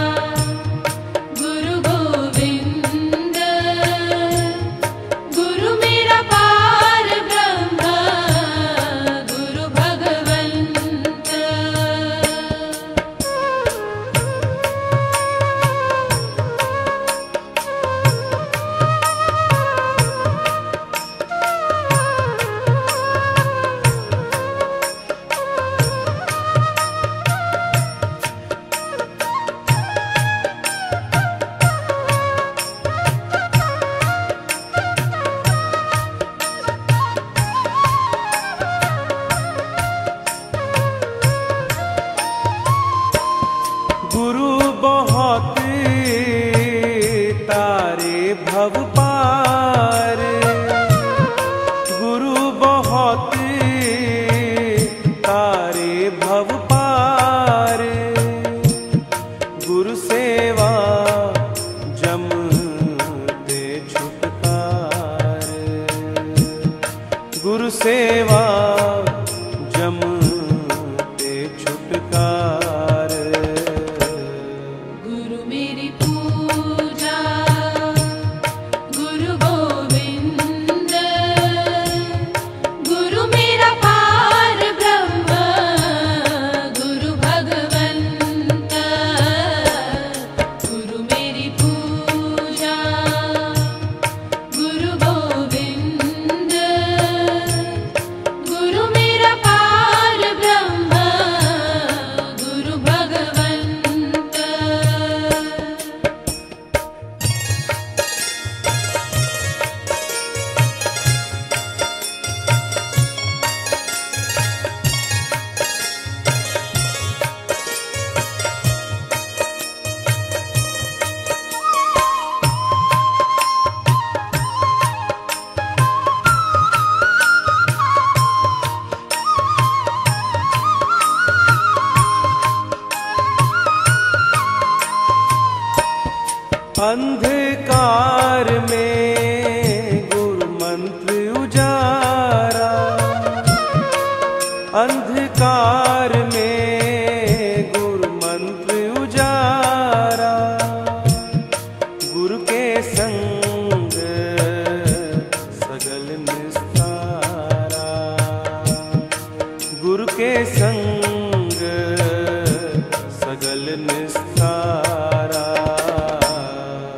गुरु गोविंद, गुरु मेरा पार ब्रह्म, गुरु भगवंत। गुरु बहुत तारे भव पार, गुरु बहुत तारे भव पार। गुरु सेवा जम ते छुटकार, गुरु सेवा जम ते छुटकार। गुरु मेरी पूजा, गुरु गोविंद, गुरु मेरा पार ब्रह्म, गुरु भगवंत। गुरु मेरी पूजा, गुरु गोविंद, गुरु मेरा पार ब्रह्म, गुरु भगवंत। अंधकार में गुरु मंत्र उजारा, अंधकार में गुरु मंत्र उजारा। गुरु के संग सगल निस्तारा, गुरु के संग सगल निस्तारा।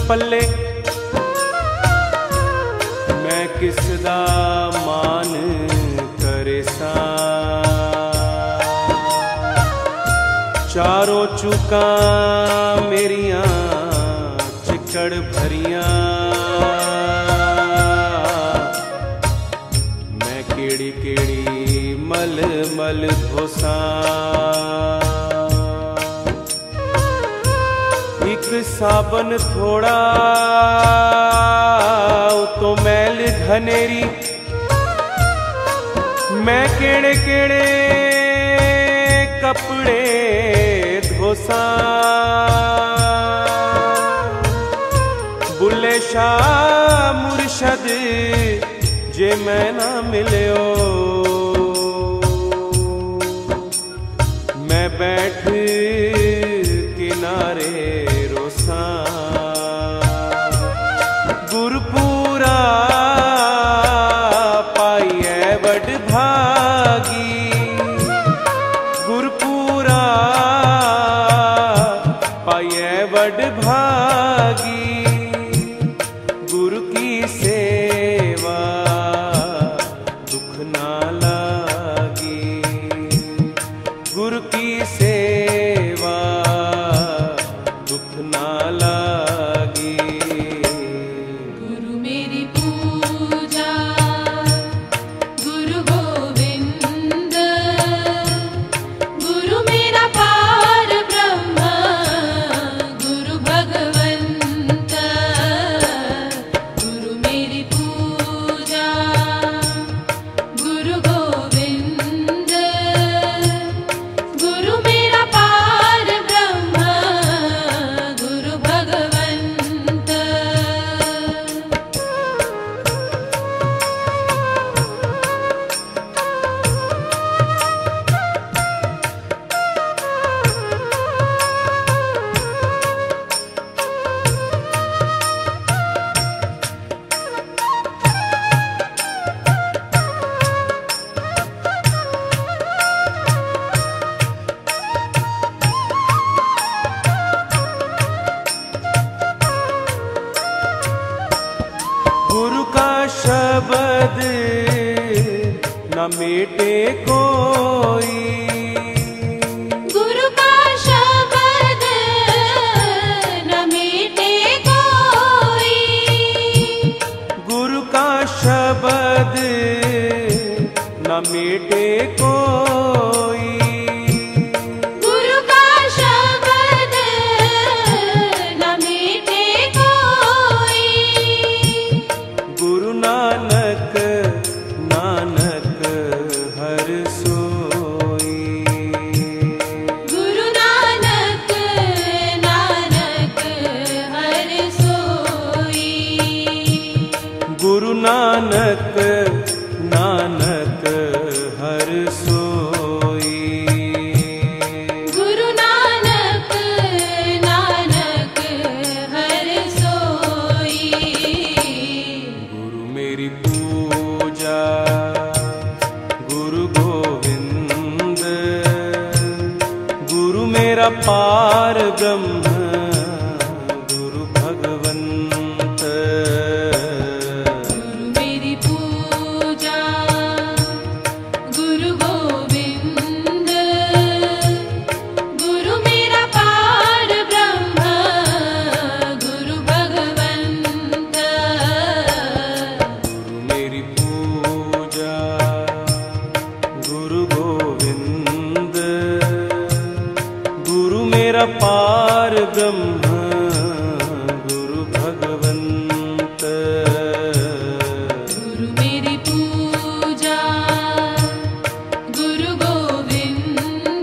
पल्ले मैं किस दा मान करे सा चारों चुका मेरिया चिकड़ भरिया मैं केड़ी केड़ी मल मल धोसा एक साबन थोड़ा तो मैल घनेरी मैं केड़े केड़े कपड़े धोसा बुल्ले शाह मुर्शद जे मैं ना मिलियो मैं बैठ किनारे रोसा गुरपुरा पाइए बड़ भागी गुरपुरा पाइए बड़ भागी गुरु की सेवा दुख ना लागी गुरु की सेवा दुख ना लागी गुरु मेरी पूजा गुरु गोविंद गुरु मेरा पार ब्रह्म गुरु भगवंत गुरु मेरी पूजा गुरु गोविंद गुरु मेरा पार ब्रह्म गुरु भगवंत गुरु का शब्द न मेटे कोई गुरु का शब्द न मिटे कोई गुरु का शब्द न मेटे कोई गुरु का शब्द न मिटे कोई गुरु नानक नानक हर सोई गुरु नानक नानक हर सोई गुरु नानक नानक हर सोई गुरु नानक नानक हर सोई गुरु मेरी पूजा गुरु गोविंद गुरु मेरा पार ब्रह्म गुरु भगवंत गुरु मेरी पूजा गुरु गोविंद गुरु मेरा पार ब्रह्म गुरु भगवंत गुरु मेरी पूजा गुरु गोविंद गुरु मेरा पार ब्रह्म गुरु भगवंत गुरु मेरी पूजा गुरु गोविंद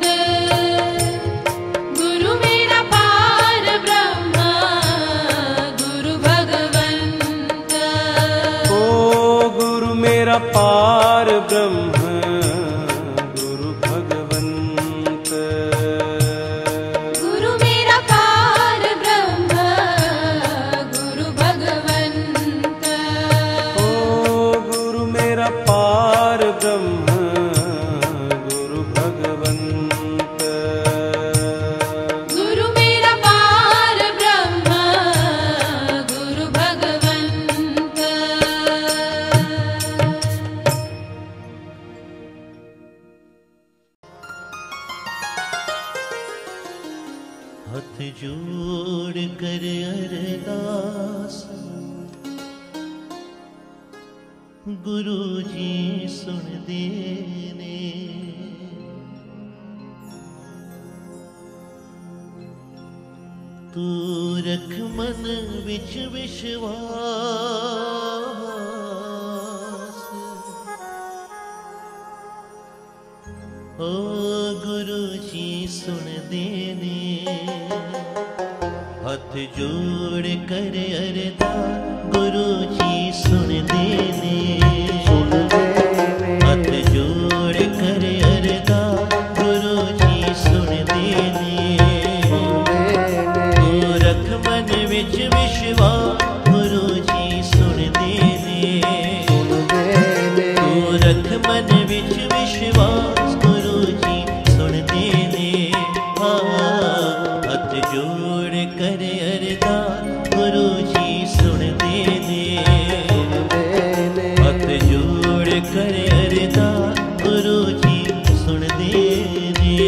गुरु मेरा पार ब्रह्म गुरु भगवंत ओ गुरु मेरा पार ब्रह्म गुरु भगवंत गुरु मेरा पार ब्रह्म गुरु भगवंत ओ गुरु मेरा पार ब्रह्म गुरु भगवंत गुरु मेरा पार ब्रह्म हथ जोड़ कर अरदास गुरु जी सुन दे ने। तू रख मन विच विश्वास ओ गुरु जी सुन दे ने। हथ जोड़ कर अरदास गुरु जी सुन दे ने। हथ जोड़ कर अरदास गुरु जी सुन दे ने। तू रख मन विच विश्वास गुरु जी सुन दे ने। तू रख मन विच विश्वास गुरु जी सुन दे ने। हथ जोड़ कर अरदास गुरु जी सुन दे ने। हथ जोड़ कर अरदास गुरु जी सुन दे ने।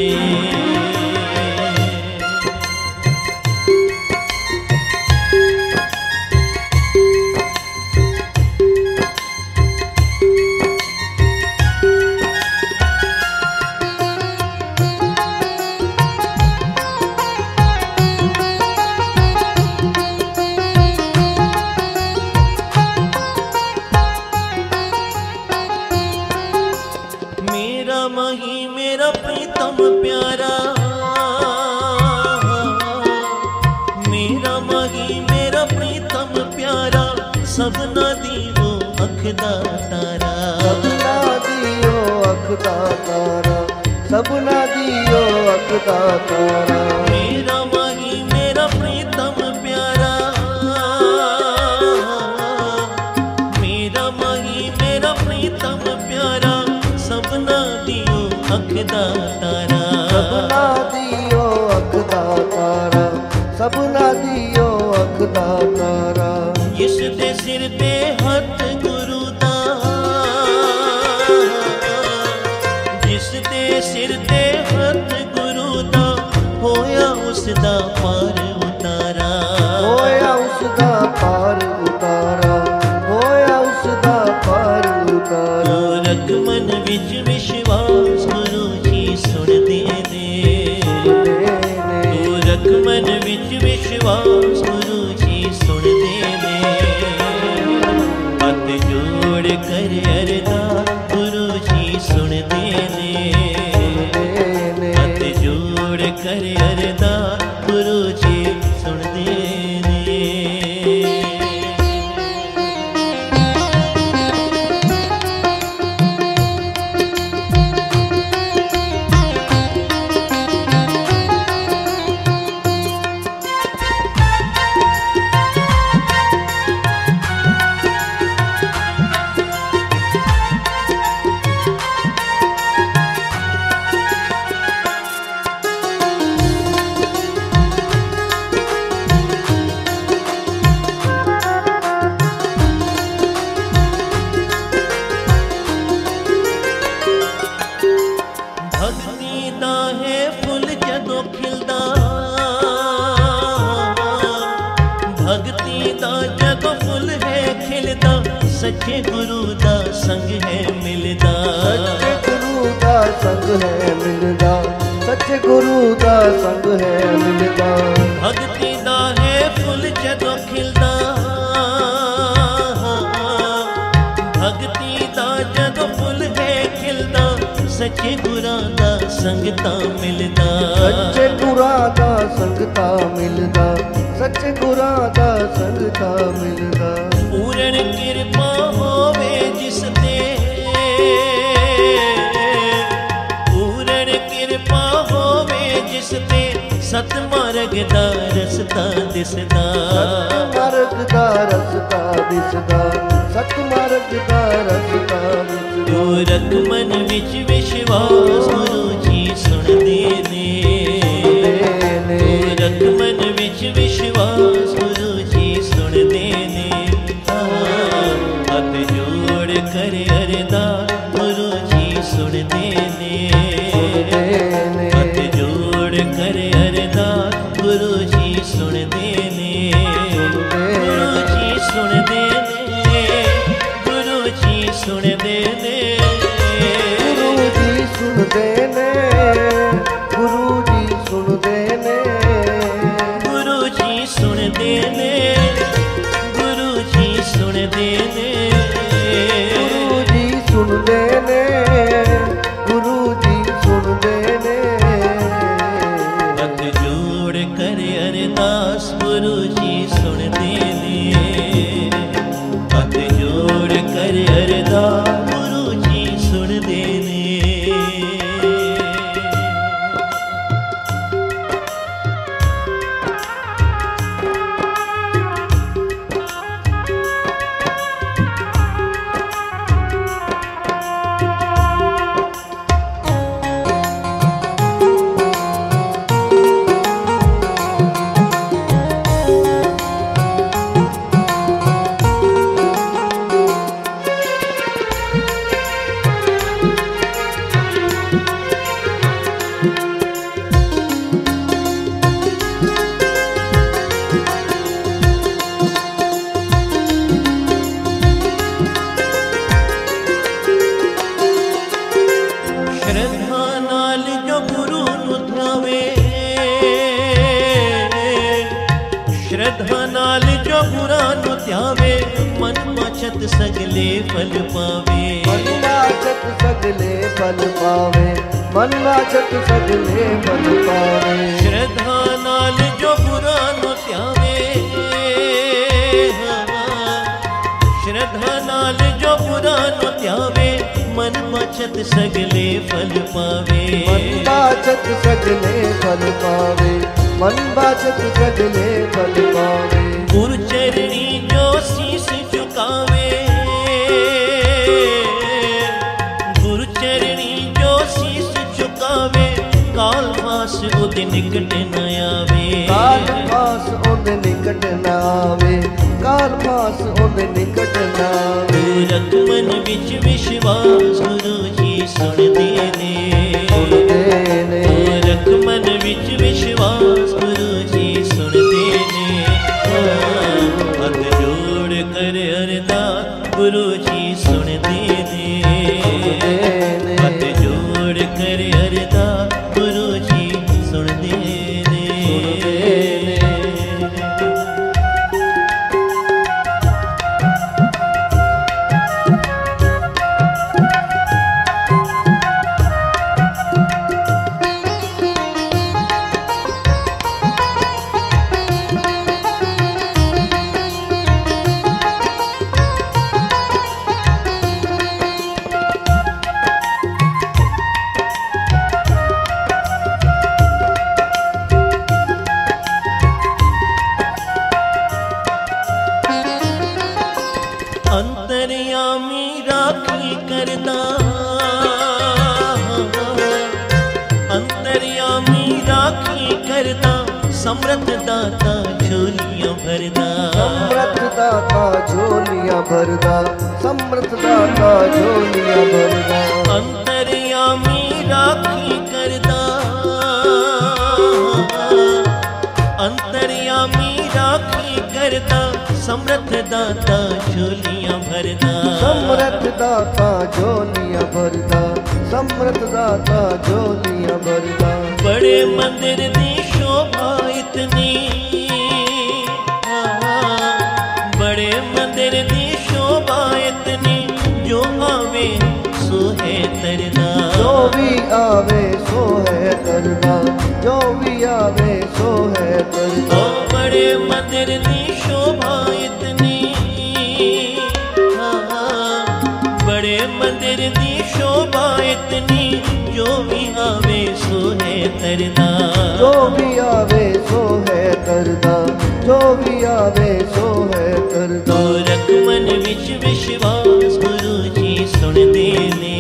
मेरा मही मेरा प्रीतम प्यारा, मेरा मही मेरा प्रीतम प्यारा, सबना दीवो अखदा तारा। सबना दियो अखदा तारा, सबना दियो अखदा तारा। मेरा मही मेरा प्रीतम प्यारा, मेरा मही मेरा प्रीतम प्यारा, सबना दियो अखदा तारा। सबना दियो अखदा तारा, सबना दियो अखदा तारा। जिस दे सिर ते हथ गुरु दा, जिस दे सिर ते हथ गुरु दा, होया उसदा पार उतारा। होया उसदा पार उतारा, होया उसदा पार उतारा। तू रख मन विच विश्वास गुरु जी सुन दे ने। तू रख मन विच विश्वास गुरु जी सुन दे ने। हथ जोड़ कर अरदास गुरु जी सुन दे ने। हथ जोड़ कर अरदास गुरु जी सुन दे ने। भगती दा है फुल जदों खिलदा, भगती दा जदों फुल है खिलदा, सच्चे गुरु दा संग है मिलदा। सच्चे गुरु दा संग है मिलदा, सच्चे गुरु दा संग है मिलदा। भगती दा है फुल जदों खिलदा, भगती दा जदों फुल है खिलदा, सच्चे गुरां दा संगता मिलदा। सच्चे गुरां दा संगता मिलदा, सच्चे गुरां दा संगता मिलदा। पूर्ण कृपा होवे जिस ते, पूर्ण कृपा होवे जिस ते, सत मार्ग दा रस्ता दिसदा। सत मार्ग दा रस्ता दिसदा, सत मार्ग दा रस्ता दिसदा। तू रख मन विच विश्वास गुरु जी सुन दे ने। तू रख मन विच विश्वास गुरु जी सुन दे ने। हथ जोड़ कर अरदास गुरु जी सुन दे ने। हथ जोड़ कर अरदास गुरु जी सुनते ने हथ जोड़ कर अरदास गुरु जी सुनते ने। सगले फल पावे मन वाचक सगले फल पावे मन वाचक सगले फल पावे। श्रद्धा नाल जो बुरा नु त्यावे श्रद्धा नाल जो बुरा नु त्यावे मन वाचक सगले फल पावे मन वाचक सगले फल पावे मन वाचक सगले फल पावे। गुरु चरणी जो शीश झुकावे गुरु चरणी जो शीश झुकावे काल मास उद निकट न आवे काल मास उद निकट न आवे काल मास उद निकट न आवे। रख मन विच विश्वास गुरु जी सुनते ने रख मन विच विश्वास गुरु जी सुनते ने। हथ जोड़ कर अरदास गुरु जी सुनते ने हथ जोड़ कर अरदास गुरु जी सुनते ने। अंतर्यामी राखी करदा अंतर्यामी राखी करदा समर्थ दाता झोलियां भरदा समर्थ दाता झोलियां भरदा समर्थ दाता झोलियां भरदा। अंतर्यामी राखी करदा अंतर्यामी राखी करदा समर्थ दाता झोलियां भरदा समर्थ दाता झोलियां भरदा समर्थ दाता झोलियां भरदा। बड़े मंदिर दी शोभा इतनी बड़े मंदिर दी शोभा इतनी जो आवे सो है तरदा जो भी आवे सो है तरदा जो भी आवे सो है तरदा। बड़े मंदिर दी शोभा इतनी बड़े मंदिर दी शोभा इतनी जो भी आवे सो है तरदा जो भी आवे सो है तरदा जो भी आवे सो है तरदा। रख मन विच विश्वास गुरु जी सुनते ने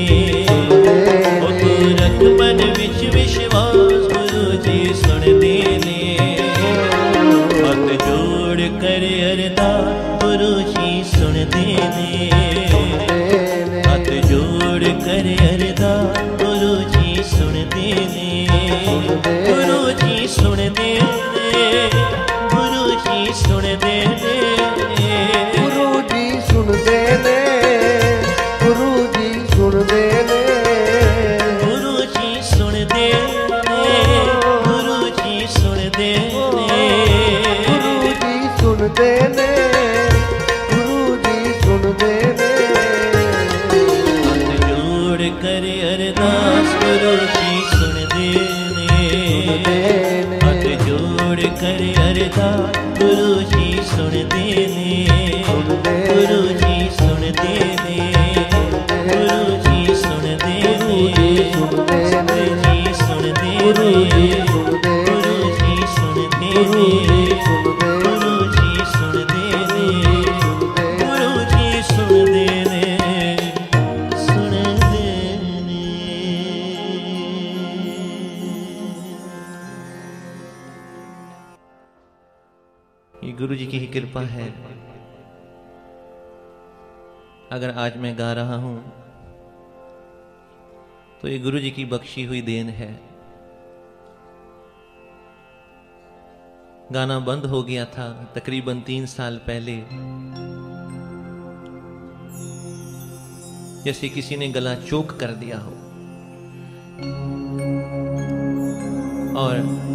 रख मन विच विश्वास गुरु जी सुनते ने। हथ जोड़ कर अरदास गुरु जी सुनते ने हथ जोड़ कर अरदास गुरु जी सुनते ने गुरु जी सुनते ने गुरु जी सुनते ने गुरु जी सुनते ने गुरु जी सुनते ने गुरु जी सुनते ने गुरु जी सुनते ने गुरु जी सुनते ने गुरु जी सुनते ने। हथ जोड़ कर अरदास गुरु जी सुनते ने हथ जोड़ कर अरदास गा गुरु जी सुनते ने, गुरु जी सुनते ने, गुरु जी सुनते ने, गुरु जी सुनते ने, गुरु जी सुनते ने, गुरु जी सुनते ने, गुरु जी सुनते ने, सुनते ने। ये गुरु जी की ही कृपा है। अगर आज मैं गा रहा हूं तो ये गुरु जी की बख्शी हुई देन है। गाना बंद हो गया था तकरीबन तीन साल पहले, जैसे किसी ने गला चोक कर दिया हो। और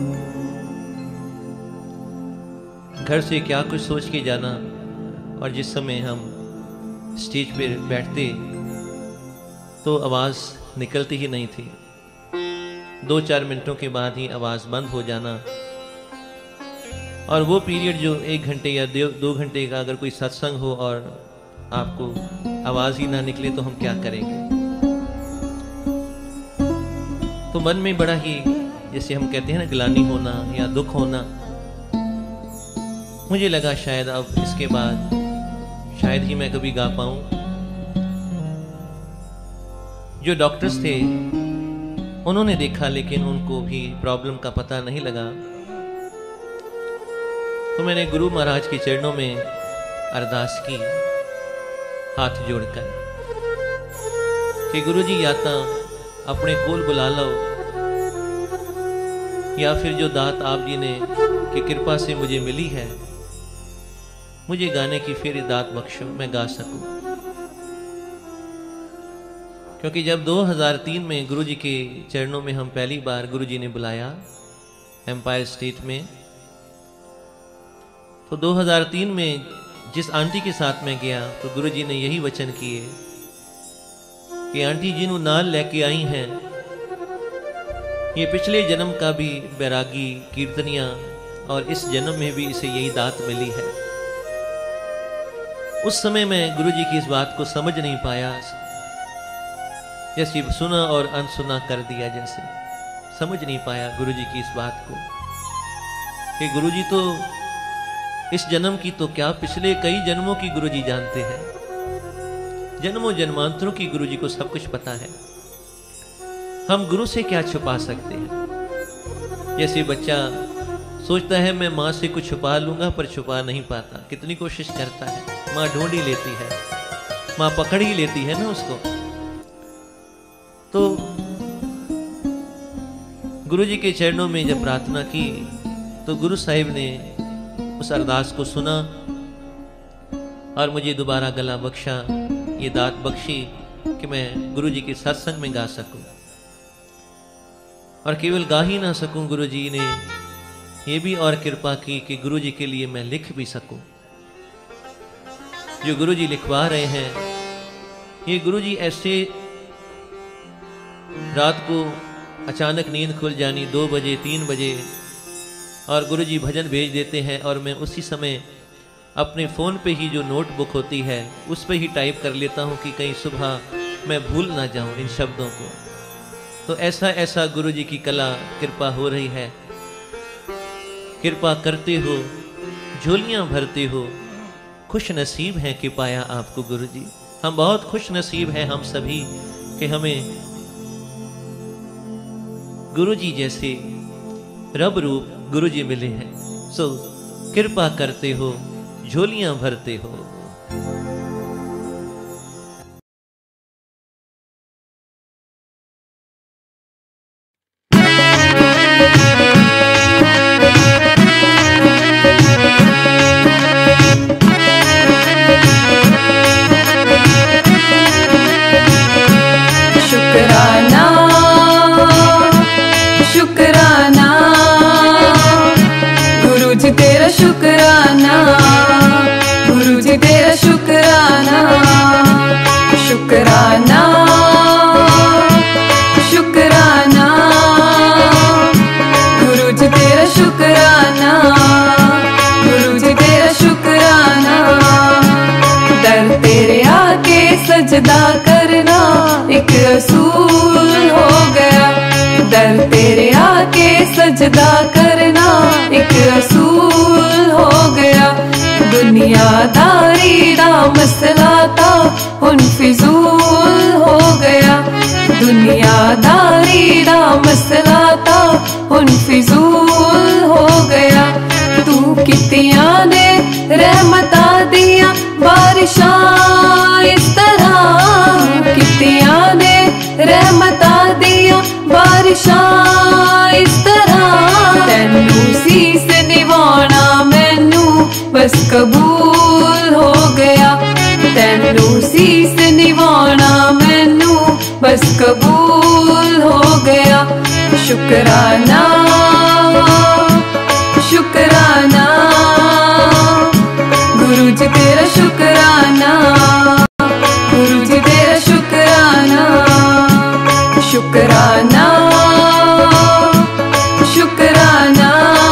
घर से क्या कुछ सोच के जाना, और जिस समय हम स्टेज पे बैठते तो आवाज़ निकलती ही नहीं थी। दो चार मिनटों के बाद ही आवाज़ बंद हो जाना। और वो पीरियड जो एक घंटे या दो घंटे का अगर कोई सत्संग हो और आपको आवाज़ ही ना निकले तो हम क्या करेंगे। तो मन में बड़ा ही, जैसे हम कहते हैं ना, ग्लानि होना या दुख होना। मुझे लगा शायद अब इसके बाद शायद ही मैं कभी गा पाऊं। जो डॉक्टर्स थे उन्होंने देखा, लेकिन उनको भी प्रॉब्लम का पता नहीं लगा। तो मैंने गुरु महाराज के चरणों में अरदास की, हाथ जोड़कर, कि गुरु जी या तो अपने कोल बुला लो, या फिर जो दात आप जी ने की कृपा से मुझे मिली है, मुझे गाने की फिर दात बख्शो, मैं गा सकूं। क्योंकि जब दो हज़ार तीन में गुरु जी के चरणों में हम पहली बार गुरु जी ने बुलाया एम्पायर स्टेट में, तो दो हज़ार तीन में जिस आंटी के साथ मैं गया तो गुरु जी ने यही वचन किए कि आंटी जिन्हों नाल लेके आई हैं, ये पिछले जन्म का भी बैरागी कीर्तनियां, और इस जन्म में भी इसे यही दात मिली है। उस समय मैं गुरु जी की इस बात को समझ नहीं पाया, जैसे सुना और अनसुना कर दिया, जैसे समझ नहीं पाया गुरु जी की इस बात को कि गुरु जी तो इस जन्म की तो क्या, पिछले कई जन्मों की गुरु जी जानते हैं। जन्मों जन्मांतरों की गुरु जी को सब कुछ पता है। हम गुरु से क्या छुपा सकते हैं। जैसे बच्चा सोचता है मैं माँ से कुछ छुपा लूंगा, पर छुपा नहीं पाता, कितनी कोशिश करता है, माँ ढूंढ ही लेती है, माँ पकड़ ही लेती है ना उसको। तो गुरु जी के चरणों में जब प्रार्थना की तो गुरु साहिब ने उस अरदास को सुना और मुझे दोबारा गला बख्शा, ये दात बख्शी कि मैं गुरु जी के सत्संग में गा सकूं। और केवल गा ही ना सकूं, गुरु जी ने ये भी और कृपा की कि गुरु जी के लिए मैं लिख भी सकूं। जो गुरु जी लिखवा रहे हैं, ये गुरु जी ऐसे रात को अचानक नींद खुल जानी दो बजे तीन बजे, और गुरु जी भजन भेज देते हैं, और मैं उसी समय अपने फ़ोन पे ही जो नोटबुक होती है उस पे ही टाइप कर लेता हूँ कि कहीं सुबह मैं भूल ना जाऊँ इन शब्दों को। तो ऐसा ऐसा गुरु जी की कला कृपा हो रही है। कृपा करते हो, झोलियाँ भरते हो, खुश नसीब हैं कि पाया आपको गुरु जी। हम बहुत खुश नसीब हैं हम सभी कि हमें गुरु जी जैसे रब रूप गुरु जी मिले हैं। सो कृपा करते हो, झोलियां भरते हो। शुक्राना शुक्राना गुरु जी तेरा शुक्राना, गुरु जी तेरा शुक्राना, शुक्राना शुक्राना गुरु जी तेरा शुक्राना। सजदा करना एक असूल हो गया। दुनियादारी दा मसला था हुन फिजूल हो गया। दुनियादारी दा मसला था हुन फिजूल हो गया। तू कितियां ने रहमतां दियां बारिशां इस तरह, कितियां ने रहमतां दियां बारिशां इस तरह। तैनू सीस निवाना मैनू बस कबूल हो गया। तैनू सीस निवाना मैनू बस कबूल हो गया। शुक्राना शुक्राना गुरु जी तेरा शुक्राना, गुरु जी तेरा शुक्राना। शुक्राना शुक्राना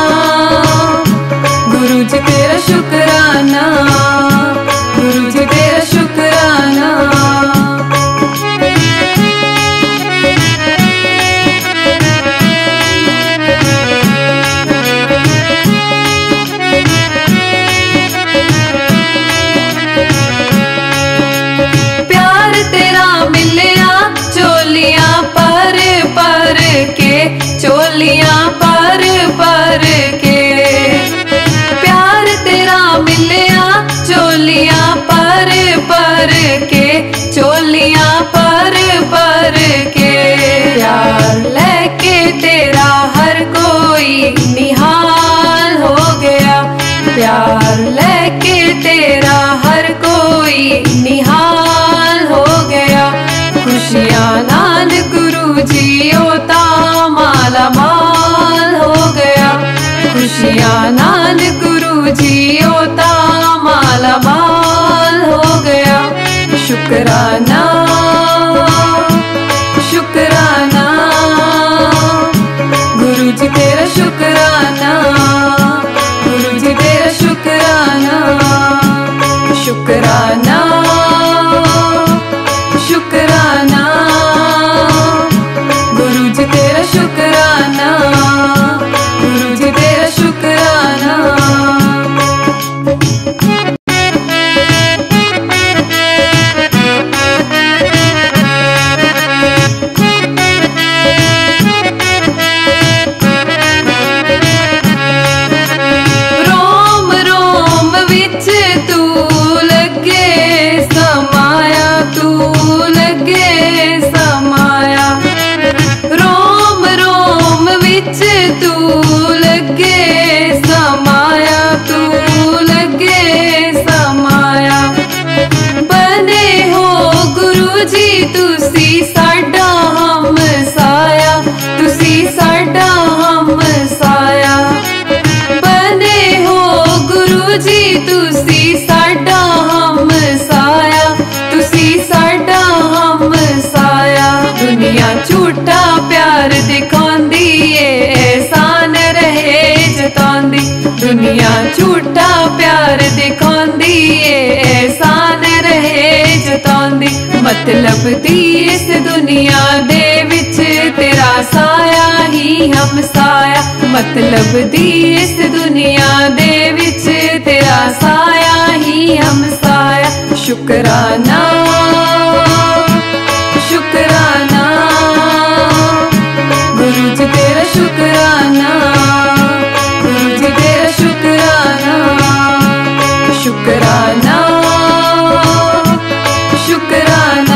गुरु जी तेरा शुक्राना, गुरु जी तेरा शुक्राना। प्यार तेरा मिलिया चोलियां पर पर के, चोलियां पर पर के। प्यार तेरा मिलिया चोलियां पर पर के, चोलियां पर पर के। प्यार लेके तेरा हर कोई निहाल हो गया। प्यार लेके तेरा हर कोई निहाल हो गया। खुशियां नाल गुरु जी ओता माला माल हो गया। खुशियां नाल गुरु जी ओता माला माल हो गया। शुक्राना शुक्राना गुरु जी तेरा शुक्राना, गुरु जी तेरा शुक्राना। शुक्राना शुक्राना गुरु जी तेरा शुक्राना, गुरु जी तेरा शुक्राना। रोम रोम विच तू लगे समाया, तू लगे समाया। रोम रोम विच तू लगे समाया, तू लगे समाया। बने हो गुरु जी तुसी साडा हमसाया, तुसी साडा हमसाया। बने हो गुरु जी तुसी साडा हमसाया, तुसी साडा हमसाया। दुनिया झूठा प्यार दिखांदी ए एहसान रहे जतांदी। दुनिया झूठा प्यार दिखांदी ए एहसान रहे जतांदी। मतलब दी इस दुनिया दे विच तेरा साया ही हमसाया। मतलब दी इस दुनिया दे विच तेरा साया ही हमसाया। शुक्राना शुक्राना गुरु जी तेरा शुक्राना, गुरु जी तेरा शुक्राना। शुक्राना शुक्राना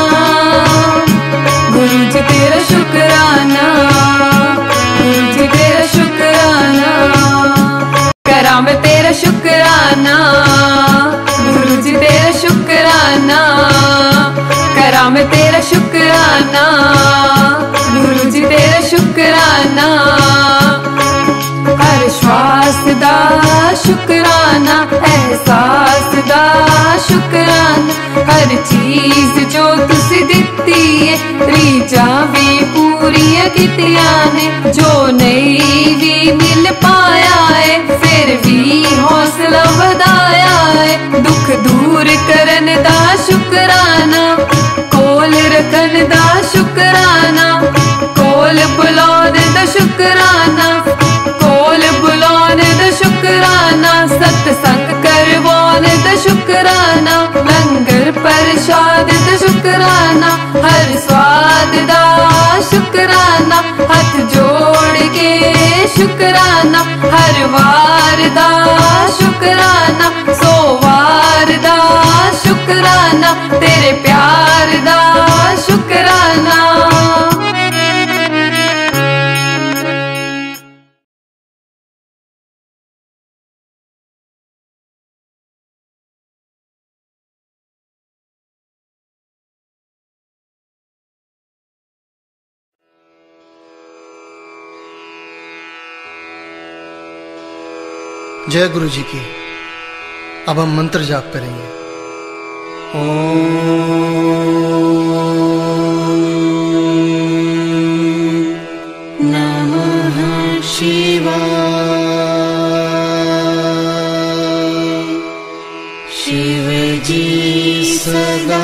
गुरु जी तेरा शुक्राना, गुरु जी तेरा शुक्राना। करा मैं तेरा शुक्राना, गुरु जी तेरा शुक्राना। करा मैं तेरा शुक्राना, गुरु जी तेरा शुक्राना। हर श्वास दा शुक्राना, एहसास दा शुक्राना। हर चीज जो तुसी दित्ती है रीजा भी पूरियां कीतियां ने। जो नहीं भी मिल पाया है फिर भी हौसला वधाया है। दुख दूर करन दा शुक्राना, कोल रखन दा शुक्राना। कोल बुलाने दा शुक्राना। सत्संग करवान दा शुकराना, लंगर प्रसाद दा शुकराना, हर स्वाद दा शुकराना, हथ जोड़ के शुकराना, हर वार दा शुकराना, सो वार दा शुकराना, तेरे प्यार दा शुकराना। जय गुरु जी की। अब हम मंत्र जाप करेंगे। ओम नमः शिवाय। शिव जी सदा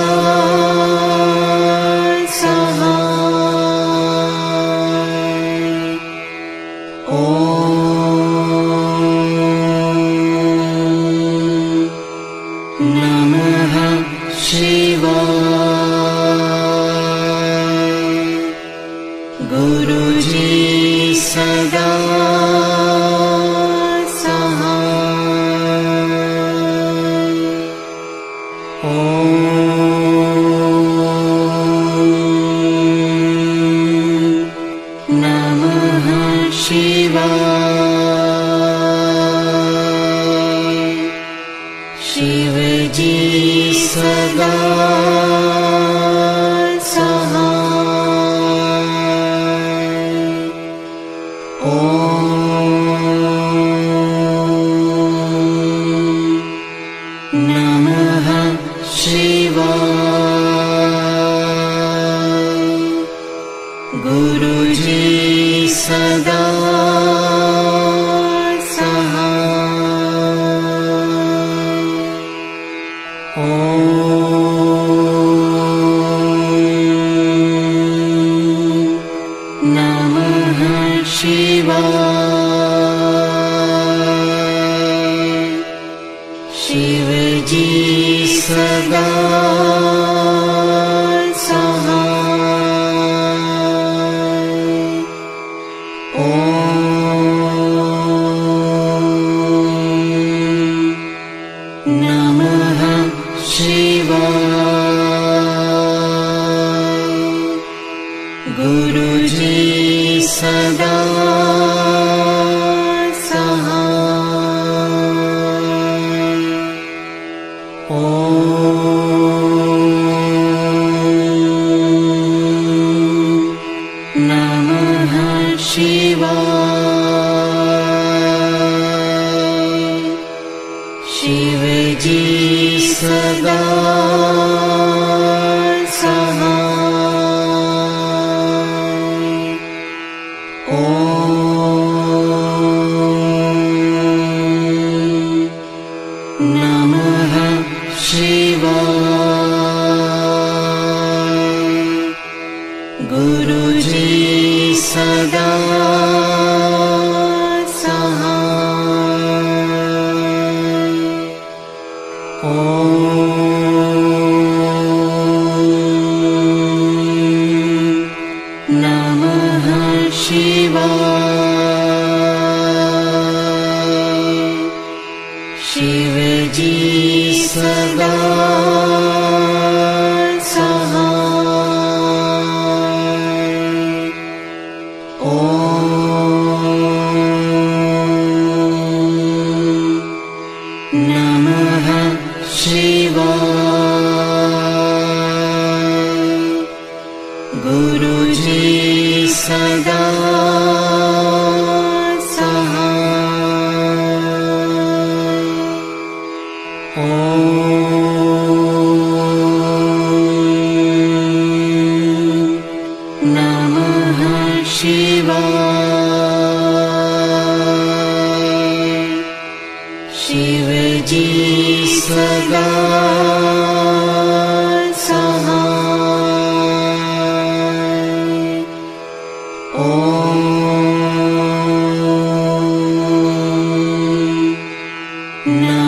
नमः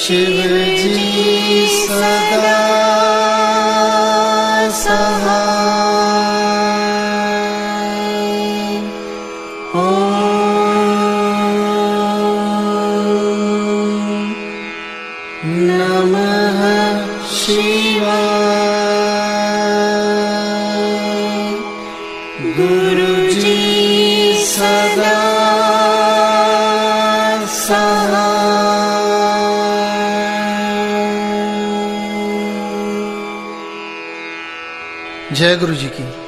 शिव जी सदा सहाय। ओम नमः शिवाय। गुरु जी सदा सहाय। जय गुरु जी की।